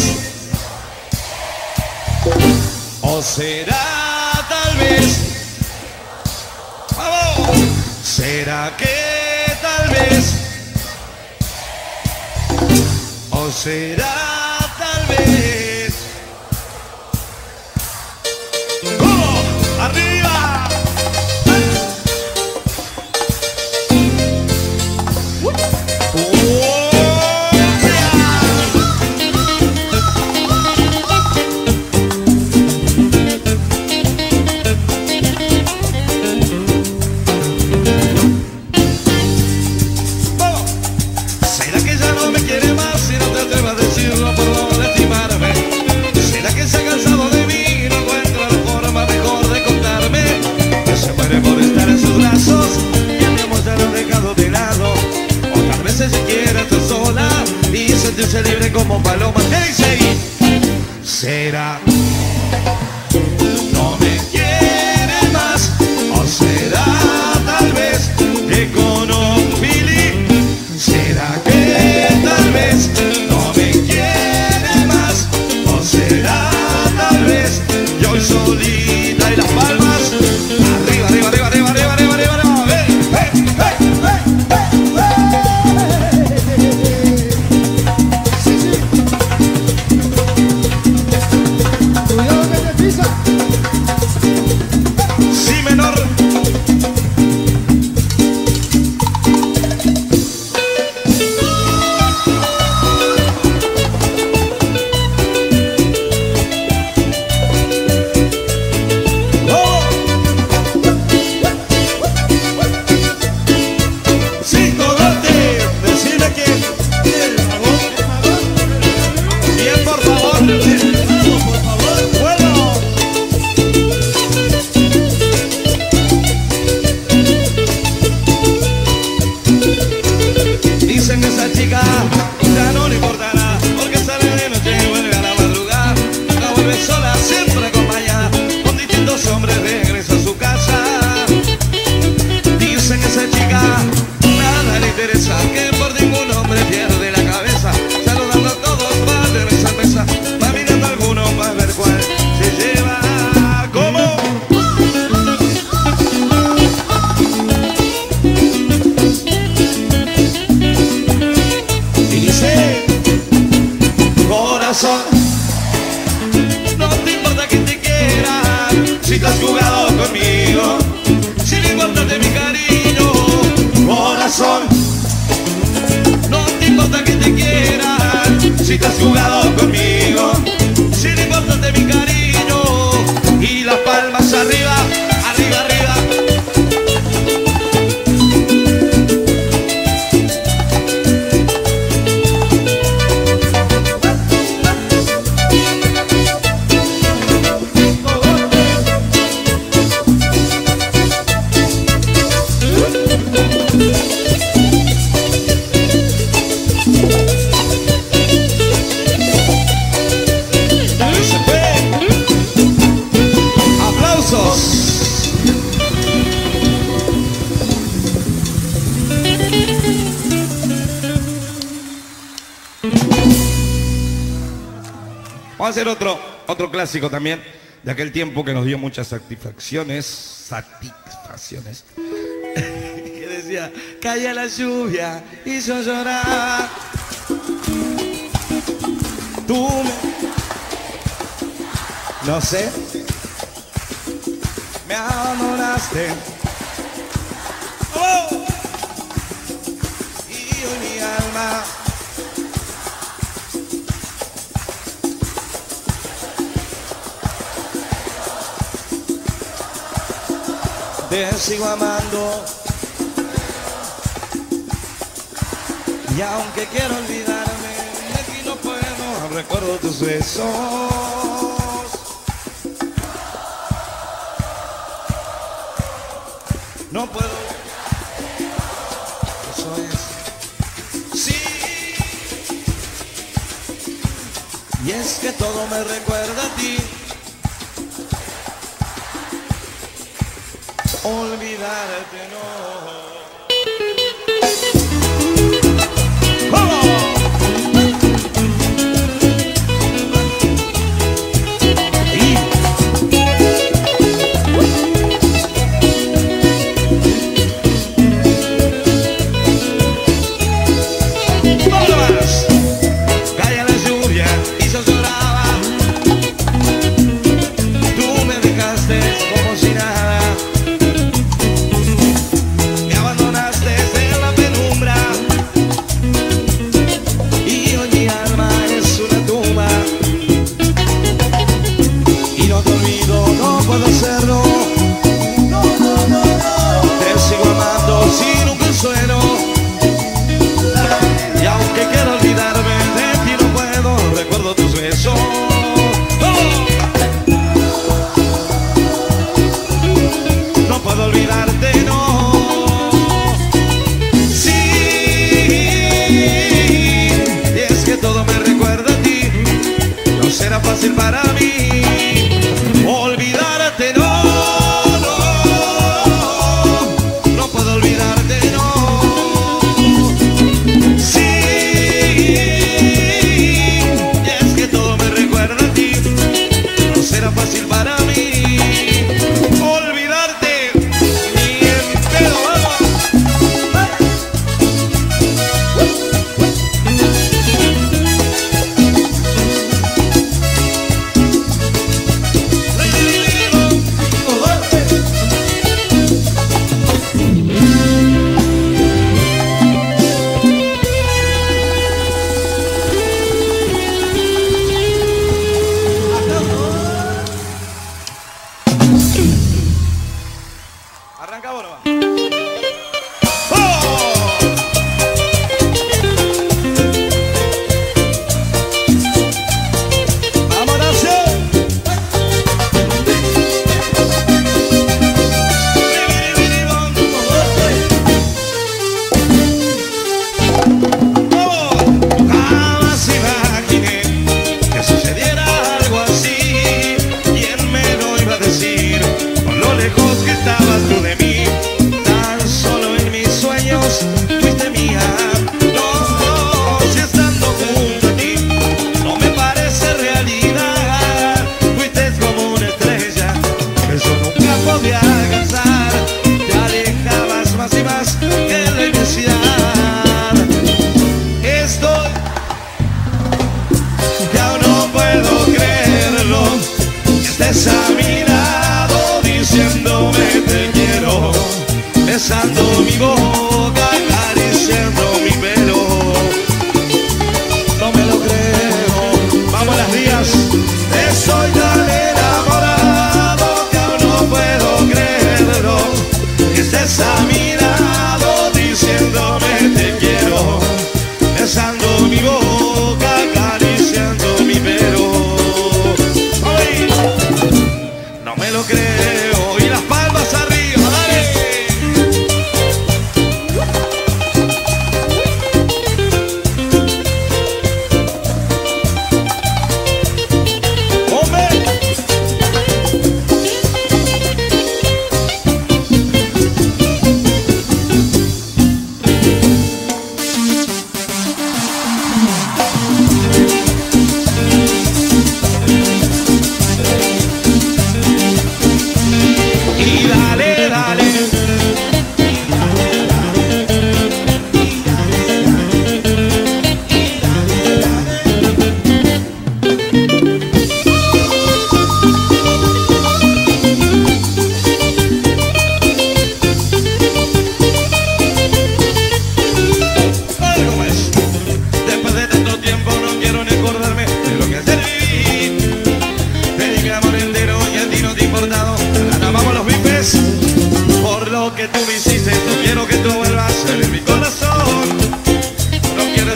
¿O será tal vez? ¡Vamos! ¿Será que tal vez? ¿O será tal vez? ¡Vamos! ¡Arriba! ¡Oh, yeah! sé si quiere estar sola y sentirse libre como paloma. ¿Qué dice ahí? ¿Será? ¿No me quiere más? ¿O será tal vez que con un feeling? ¿Será que tal vez no me quiere más? ¿O será tal vez yo hoy solita y las palmas? Arriba, arriba, arriba, arriba, arriba, arriba, arriba, arriba. ¡Hey, hey, hey, Sí, sí. Cuidado que te pisa. Si menor. No te importa que te quiera, si te has jugado conmigo, si no importa de mi cariño, corazón. No te importa que te quiera, si te has jugado conmigo, si no importa de mi cariño. Y las palmas arriba, arriba, arriba. Vamos a hacer otro clásico también, de aquel tiempo que nos dio muchas satisfacciones. Que decía, caía la lluvia y yo lloraba. Tú no sé, me abandonaste. Oh. Y hoy mi alma te sigo amando, y aunque quiero olvidarme, de aquí no puedo, recuerdo tus besos. No puedo, eso es, sí, y es que todo me recuerda a ti. Olvidarte no. ¡Vamos! ¡Vámonos! Caía la lluvia y yo lloraba. Tú me dejaste como si nada.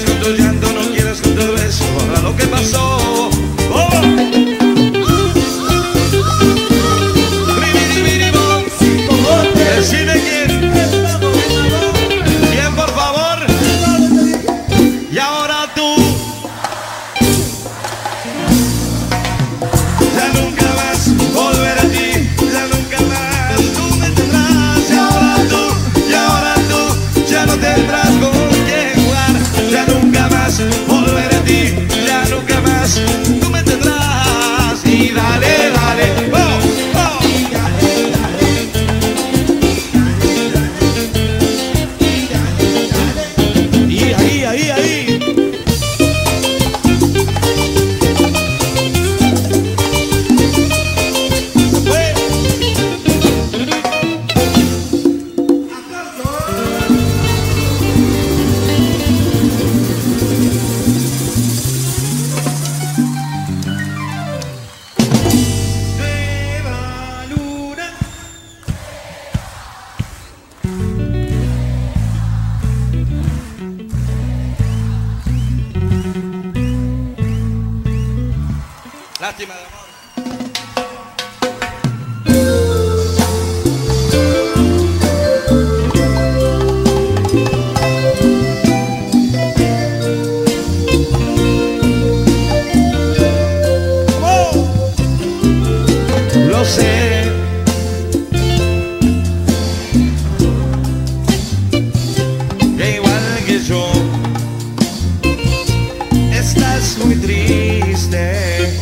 con tu llanto, no quieres con tu beso, borra lo que pasó. ¡Oh! Decide quién. ¿Quién, por favor? Y ahora tú. Ya nunca más volver a ti, ya nunca más tú me tendrás. Y ahora tú, ya no tendrás con quién jugar. Ya nunca más volver a ti, ya nunca más tú me tendrás. Y dale, dale, oh, oh. Y ahí. Se fue. Nueva luna. Lástima de amor. Lo sé. Que igual que yo, estás muy triste.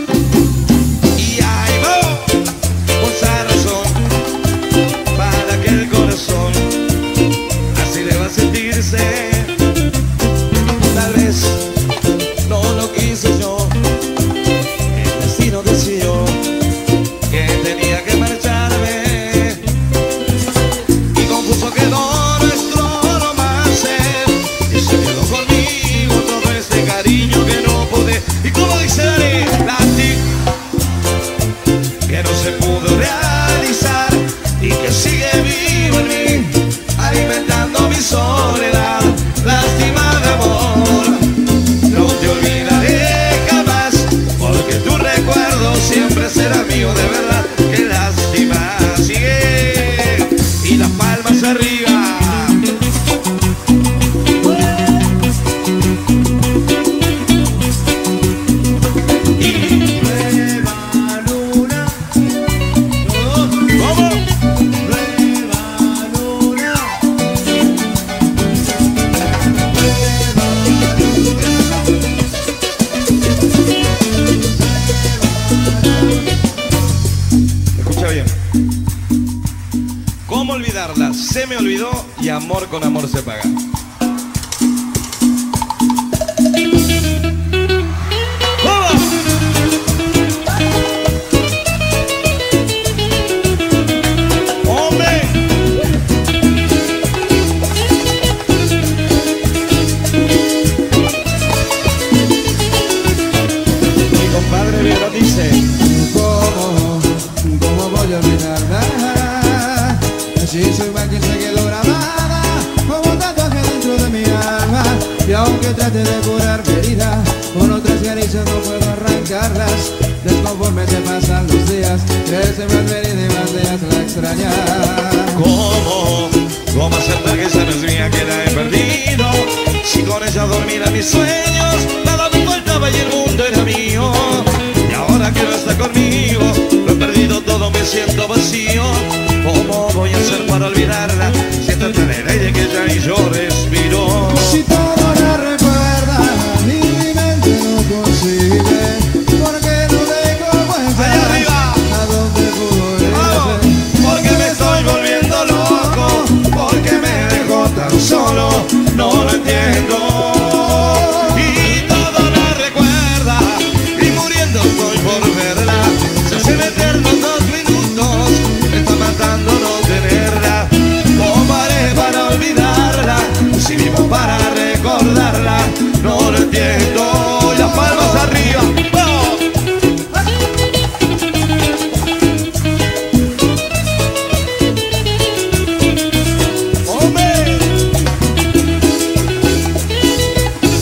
Y hay mucha razón para que el corazón así deba sentirse. Tal vez no lo quise yo, el destino decidió que tenía que marcharme. Y confuso quedó nuestro romance, y se quedó conmigo todo este cariño que no pude. Y como dice Dani, que no se pudo realizar y que sigue vivo en mí, alimentando mi soledad. Lástima de amor, no te olvidaré jamás, porque tu recuerdo siempre será mío de verdad. Qué lástima, sigue y las palmas arriba. Nueva luna. ¿Cómo? Nueva luna. Escucha bien. ¿Cómo olvidarla? Se me olvidó y amor con amor se paga. ¡Vamos! ¡Hombre! Mi compadre Vero dice: ¿Cómo voy a olvidarla? Así su imagen se quedó grabada como un tatuaje dentro de mi alma. Y aunque trate de curar mi herida, con otras caricias no puedo arrancarlas. Desconforme se pasan los días, crece más mi herida y más días la extrañar. ¿Cómo aceptar que esa no es mía, que la he perdido? Si con ella dormían mis sueños, nada me faltaba y el mundo era mío. Y ahora que no está conmigo, lo he perdido todo, me siento vacío. ¿Cómo voy a hacer para olvidarla? Si esta es el aire que ella y yo respiro. Si todo la recuerda, mi mente no consigue, porque no tengo cuenta ¡Allá arriba! a dónde pudo ¡Vamos! irse. Porque me estoy volviendo loco, porque me dejó tan solo, no lo entiendo. Y todo la recuerda, y muriendo estoy por verla. Se hacen eternos 2 minutos, me está matando no tenerla. ¿Cómo haré para olvidarla? Si vivo para recordarla, no lo entiendo. Las palmas arriba. ¡Vamos! ¡Hombre!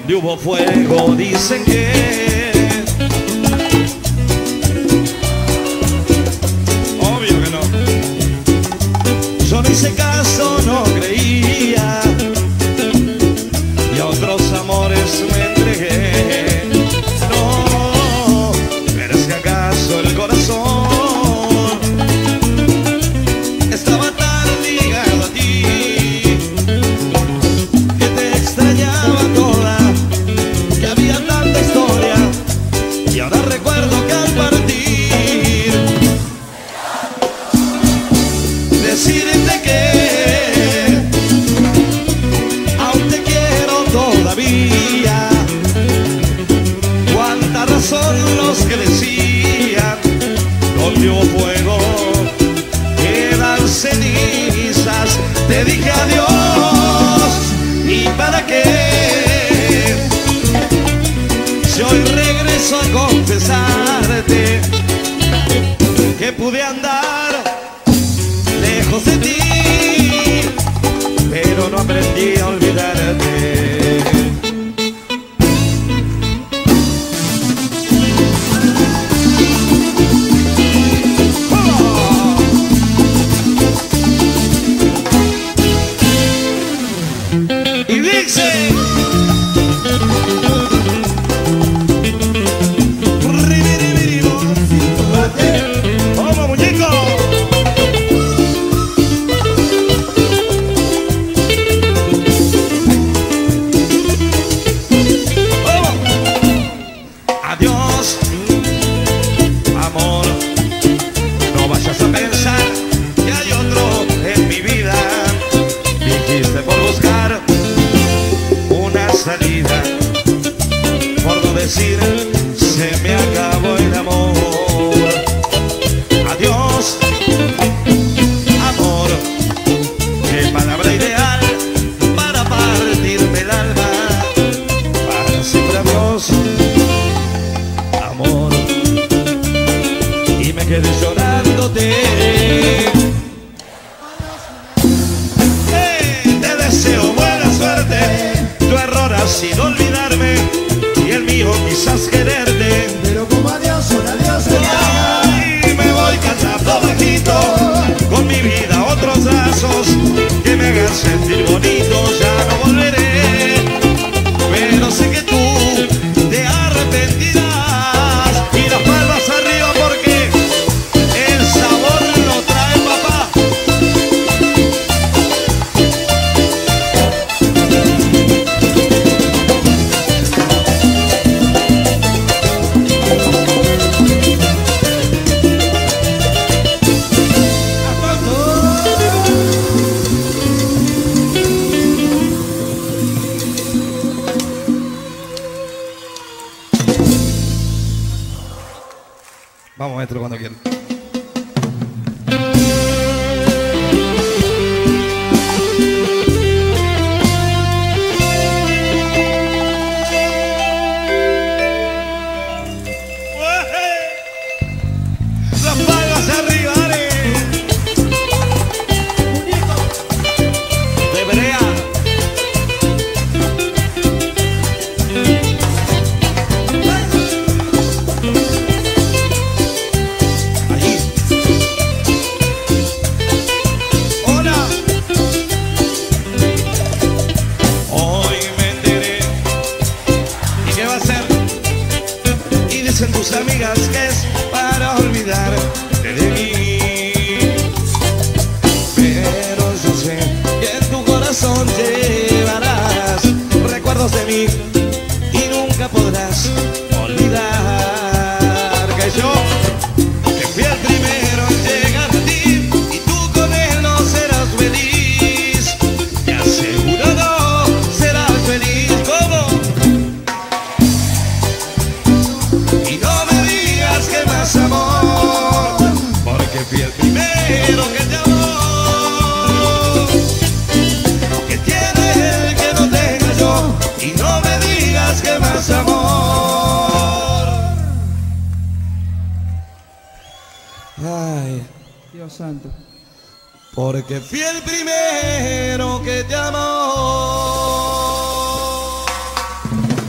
donde hubo fuego dicen que obvio que no. Yo no hice caso, no creía y a otros amores me entregué. No, pero es que acaso el corazón estaba tan ligado a ti que te extrañaba toda, que había tanta historia y ahora recuerdo que al partir decirte que aún te quiero todavía. Cuánta razón los que decían donde hubo fuego quedan cenizas. Te dije adiós y para qué, si hoy regreso a confesarte que pude andar lejos de ti, pero no aprendí a olvidarte. Y dice ¡vamos, muñeco! Adiós, amor, no vayas a pensar que hay otro en mi vida. Dijiste por buscar una salida, por no decir se me acabó el amor. Adiós, amor, qué palabra ideal para partirme el alma. Para siempre adiós, amor, y me quedé llorándote. Te deseo buena suerte, tu error ha sido olvidarme y el mío quizás quererte. Pero como adiós, un adiós, Ay, me voy cantando bajito, con mi vida otros lazos que me hagan sentir bonito. Ya no volveré, pero sé que tú te arrepentirás. Y las palmas arriba porque el sabor lo trae papá. Vamos, maestro, cuando quieran. Las palmas arriba, dale. De brea. Ahí. Hola. Hoy me enteré. ¿Y qué va a hacer? Y dicen tus amigas que es para olvidarte de mí, pero yo sé que en tu corazón llevarás recuerdos de mí y nunca podrás olvidar que yo, que fui el primero en llegar a ti y tú con él no serás feliz. Te aseguro no serás feliz. ¿Cómo? Y no me digas que más amor, porque fui el primero que te amó. Que tiene él que no tenga yo, y no me digas que más amor. Ay, Dios santo. porque fui el primero que te amó.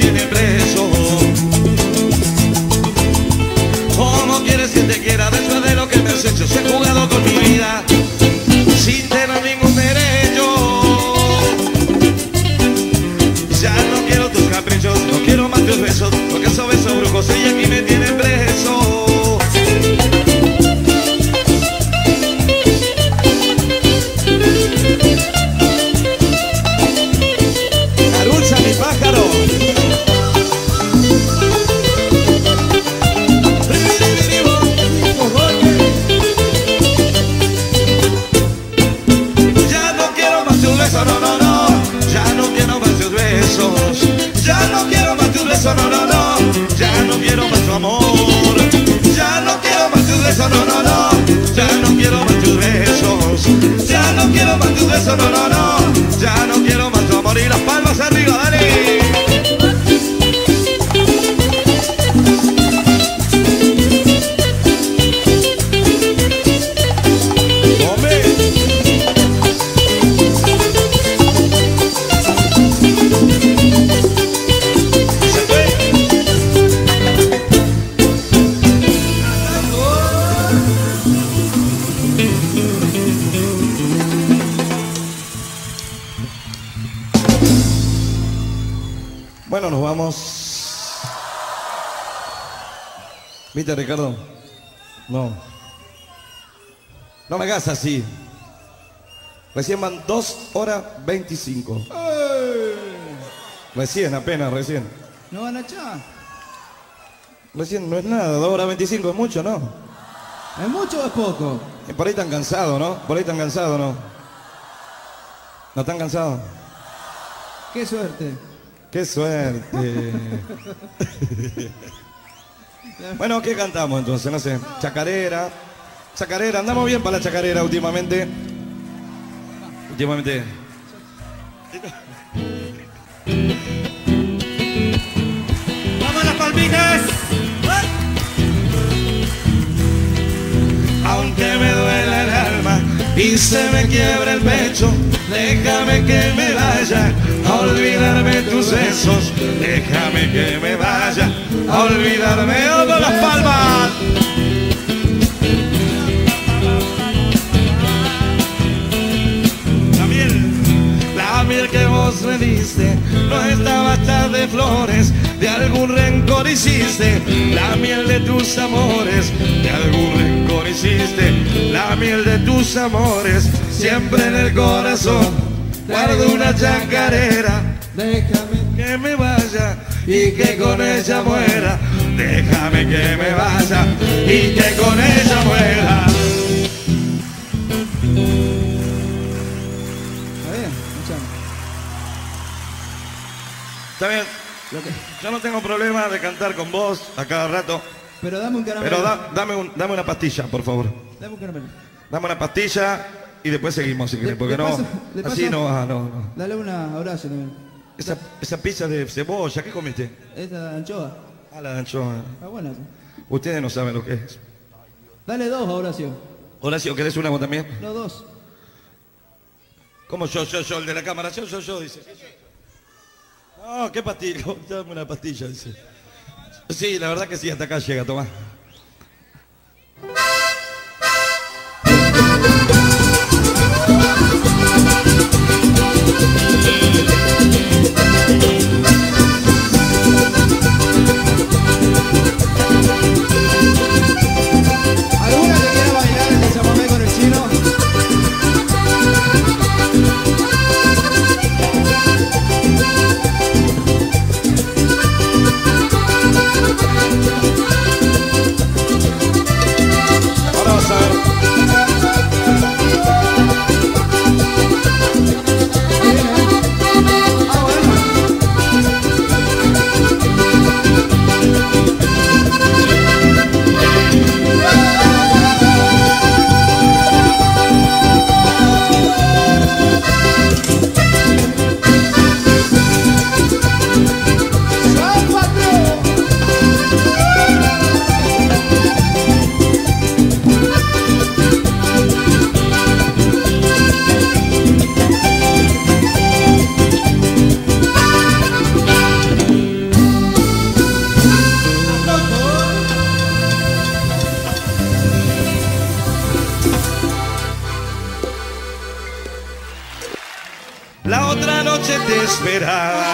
tienen preso. ¿Cómo quieres que te quiera después de lo que me has hecho? Si he jugado con mi vida sin tener ningún derecho. Ya no quiero tus caprichos, no quiero más tus besos, porque esos besos brujos y aquí me tienen preso. Carucha, mi pájaro. Ya no quiero más tus besos, no, no, no. Ya no quiero más tus besos. Ya no quiero más tus besos, no, no, no. Ya no quiero más tu amor. Ya no quiero más tus besos, no, no, no. Ya no quiero más tus besos. Ya no quiero más tus besos, no, no, no. Ya no quiero más tu amor. Y las palmas arriba, dale. Bueno, nos vamos. ¿Viste, Ricardo? No. No me hagas así. Recién van 2 horas 25. Recién, apenas, recién. ¿No van a echar? Recién no es nada, 2 horas 25 es mucho, ¿no? ¿Es mucho o es poco? Por ahí están cansados, ¿no? Por ahí están cansados, ¿no? ¿No están cansados? ¡Qué suerte! ¡Qué suerte! Bueno, ¿qué cantamos entonces? No sé, chacarera. Chacarera, andamos bien para la chacarera últimamente. Últimamente. ¡Vamos las palmitas! Aunque me duela el alma y se me quiebra el pecho, déjame que me vaya a olvidarme tus besos. Déjame que me vaya a olvidarme de las palmas. La miel que vos me diste no estaba hecha de flores, de algún rencor hiciste. La miel de tus amores, de algún rencor hiciste. La miel de tus amores, siempre en el corazón guardo una chacarera. Déjame Que me vaya y que con ella muera. Déjame que me vaya y que con ella muera. Está bien, yo no tengo problema de cantar con vos a cada rato. Pero dame un caramelo. Pero dame una pastilla, por favor. Dame un caramelo. Dame una pastilla y después seguimos, si querés, porque de paso, así no va, no. Dale una a Horacio también. Esa pizza de cebolla, ¿qué comiste? Esta de anchoa. Ah, la de anchoa. Está buena. Ustedes no saben lo que es. Dale 2 a Horacio. Horacio, ¿querés una vos también? No, 2. ¿Cómo yo, el de la cámara? Yo, dice. No, ¿qué pastilla? Dame una pastilla, dice. Sí, la verdad que sí, hasta acá llega, toma. ¿Alguna que quiera bailar el chamamé con el chino? te esperaba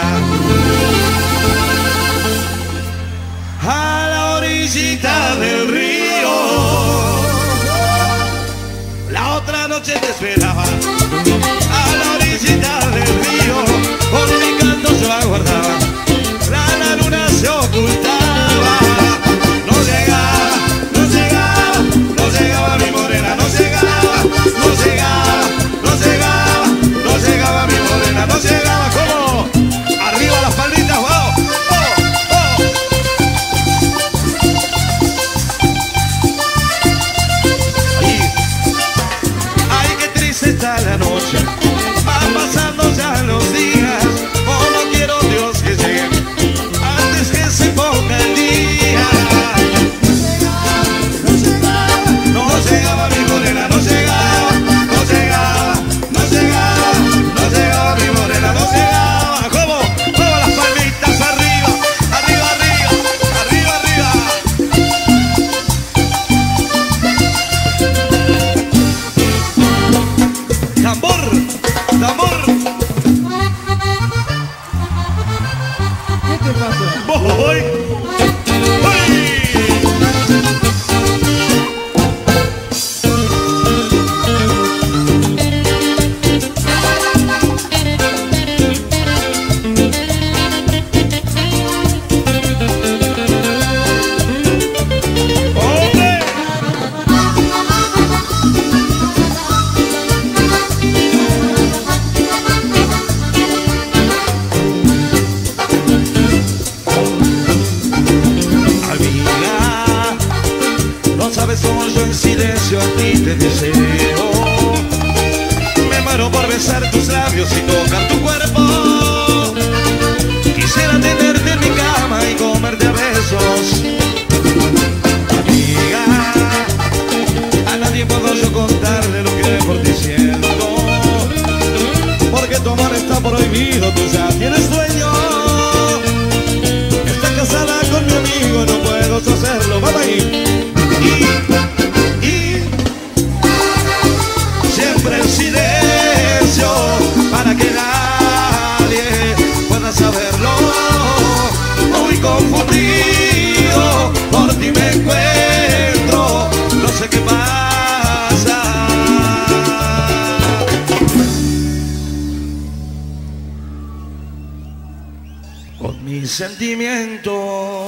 a la orillita del río. La otra noche te esperaba a la orillita del río. Con mi canto se aguardaba, la luna se ocultaba. No llegaba, no llegaba, no llegaba mi morena, no llegaba, no llegaba, no llegaba, no llegaba mi morena, no llegaba. ¿Cómo? Arriba las palmitas, wow. Está la noche, van pasando ya los días. Oh, no quiero Dios que llegue antes que se ponga el día. No llegaba mi morena, no llegaba, no llegaba, no llegaba, no llegaba mi morena, no llegaba. ¿Cómo? Todas las palmitas arriba, arriba, arriba, arriba, arriba. Tambor, tambor. ¿Qué te pasa? Voy. Te deseo, me muero por besar tus labios y tocar tu cuerpo. Quisiera tenerte en mi cama y comerte a besos. Amiga, a nadie puedo yo contarle lo que por ti siento, porque tu amor está prohibido, tú ya tienes dueño. Estás casada con mi amigo, no puedo hacerlo. Vamos ahí. Siempre en silencio, para que nadie pueda saberlo. Muy confundido, por ti me encuentro, no sé qué pasa. Con mis sentimientos.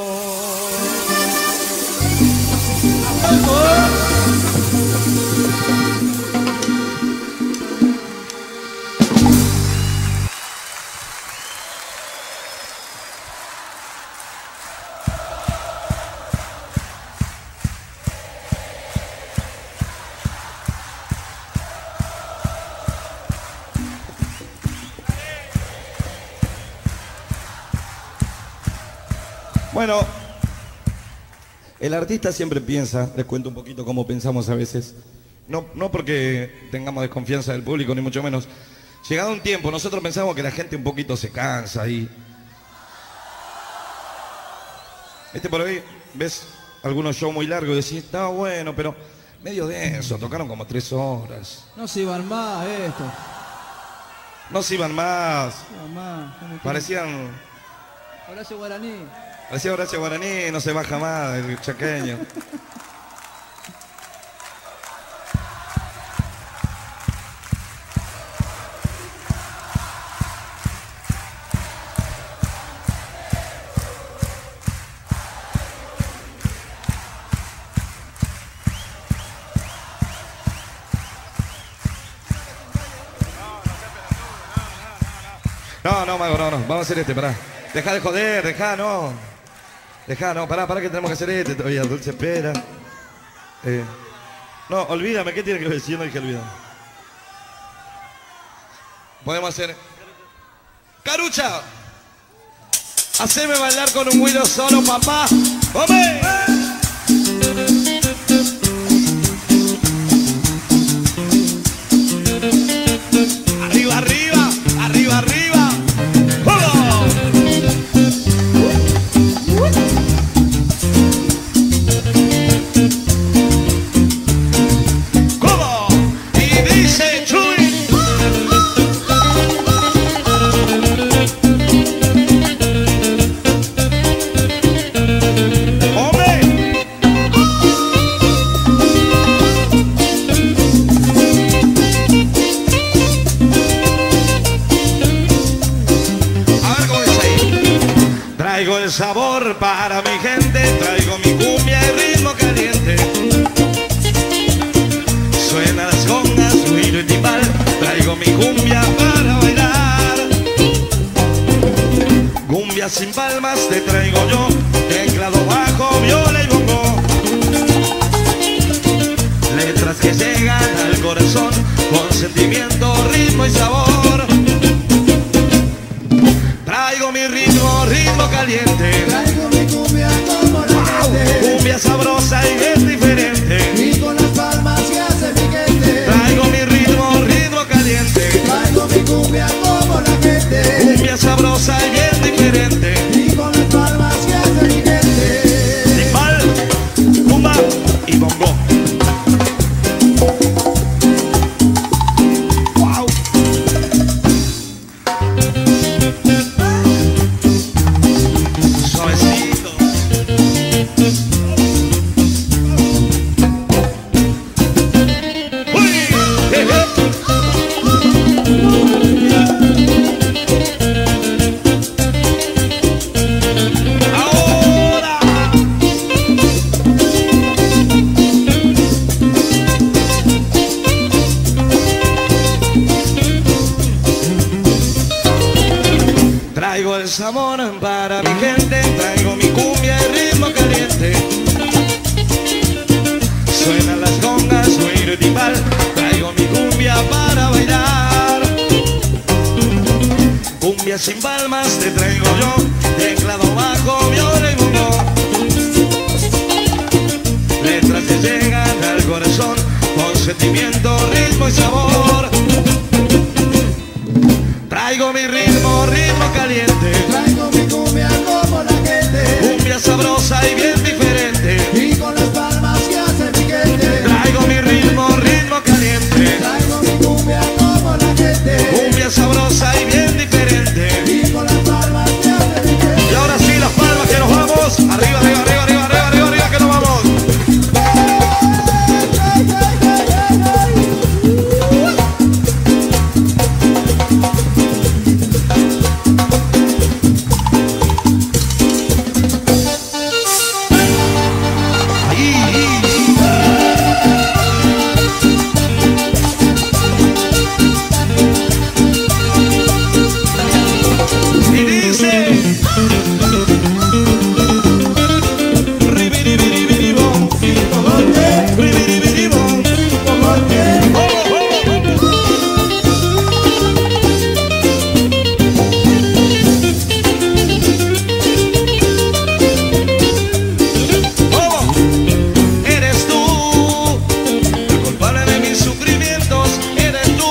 Bueno, el artista siempre piensa, les cuento un poquito cómo pensamos a veces, no porque tengamos desconfianza del público, ni mucho menos. Llegado un tiempo, nosotros pensamos que la gente un poquito se cansa y... por ahí, ves algunos shows muy largos y decís, está bueno, pero medio denso, tocaron como 3 horas. No se iban más esto. No se iban más. Parecían... Horacio Guaraní. Parecía Horacio Guaraní, no se baja más el chaqueño. No, Mago, no. Vamos a hacer pará. Deja de joder, dejá, no, pará que tenemos que hacer todavía, Dulce, espera. No, olvídame, ¿qué tiene que ver? Si yo no dije olvídame. Podemos hacer... ¡Carucha! Haceme bailar con un güiro solo, papá. ¡Hombre! Arriba, arriba, arriba, arriba. ¡Vamos! ¿Cómo? Y dice Chuy. Traigo el sabor para mi gente, traigo mi cumbia y ritmo caliente. Suenan las congas, ruido y timbal, traigo mi cumbia para bailar. Cumbia sin palmas te traigo yo, teclado bajo, viola y bongo. Letras que llegan al corazón, con sentimiento, ritmo y sabor. Traigo mi ritmo, ritmo caliente. Traigo mi cumbia como la gente. Cumbia sabrosa y bien diferente. Y con las palmas que hace mi gente. Traigo mi ritmo, ritmo caliente. Traigo mi cumbia como la gente. Cumbia sabrosa y bien diferente. Y con las palmas que hace mi gente. Timbal, cumba y bongo. Wow. Suavecito. Uy, ahora. Traigo el sabor para mi gente, traigo mi cumbia y ritmo caliente. Suenan las congas, ruido y timbal, traigo mi cumbia para bailar. Cumbia sin palmas te traigo yo, teclado bajo, viola y bongo. Letras que llegan al corazón, con sentimiento, ritmo y sabor. Traigo mi ritmo, ritmo caliente. Traigo mi cumbia como la gente. Cumbia sabrosa y bien diferente. Y con las palmas que hace mi gente. Traigo mi ritmo, ritmo caliente. Traigo mi cumbia como la gente. Cumbia sabrosa y bien diferente. Y con las palmas que hace mi gente. Y ahora sí, las palmas que nos vamos. Arriba, arriba, arriba, arriba, arriba, arriba, arriba, que nos vamos. Y dice Ribiribiribiribom, ribiribiribom, ¿cómo? Eres tú el culpable de mis sufrimientos, eres tú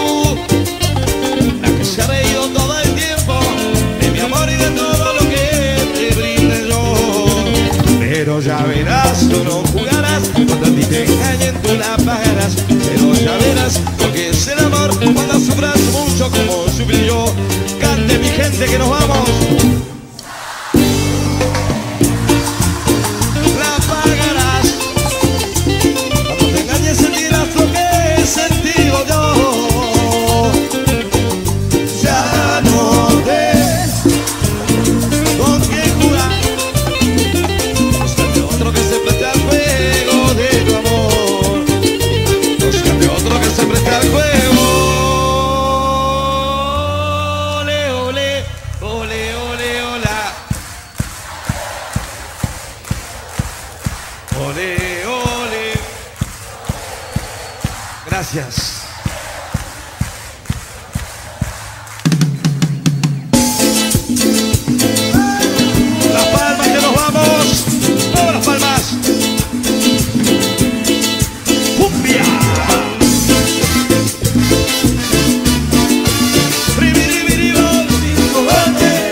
la que se ha reído todo el tiempo de mi amor y de todo lo que te brinde yo. Pero ya verás, tú no jugarás, cuando a ti te engañen tú la pagarás. Pero ya verás lo que es el amor, cuando sufras mucho como sufrí yo. Cante mi gente que nos vamos. La pagarás, cuando te engañes sentirás lo que he sentido yo. Ya no ves con quién jugar. Búscate otro que se preste al juego de tu amor. Búscate otro que se preste al juego. Ole, ole, ole, ole, hola. Ole, ole. Gracias. Las palmas que nos vamos. Todas las palmas. Cumbia. Ribiribiribom, cincobote.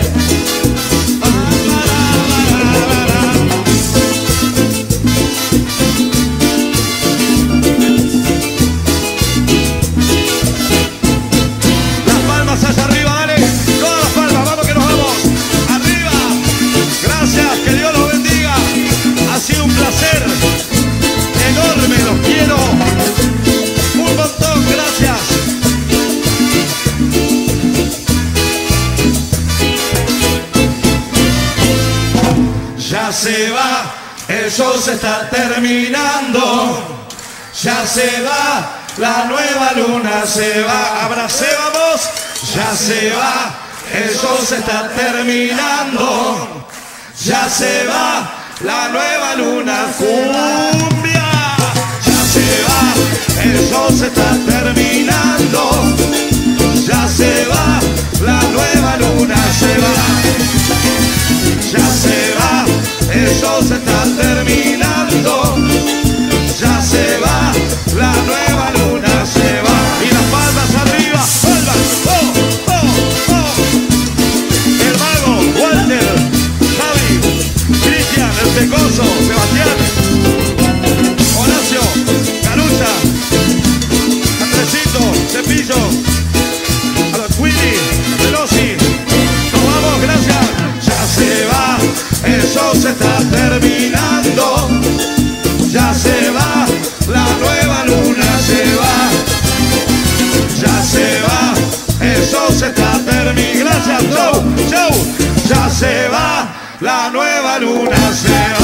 Las palmas allá arriba, dale. Todas las palmas, vamos que nos vamos. Arriba. Gracias, que Dios los bendiga. Ha sido un placer enorme, los quiero un montón, gracias. ya se va, el show se está terminando. Ya se va, la nueva luna se va. Abracé, vamos. Ya se va, el show se está terminando. Ya se va, la nueva luna cumbia. Ya se va, el show se está terminando. Ya se va, la nueva luna se va. Ya se va, el show se está terminando. Ya se va, la nueva luna se va. Y las palmas arriba, vuelvan. Oh, oh, oh. El mago, Walter, Javi, Cristian, el Pecoso, Sebastián, Horacio, Carucha, Andresito, Cepillo, a los Willy, Veloci. Nos vamos, gracias. Ya se va, el show se está terminando. Ya se va, la nueva luna se va. Ya se va, el show se está terminando. Gracias, show, show. Ya se va, la nueva luna se va.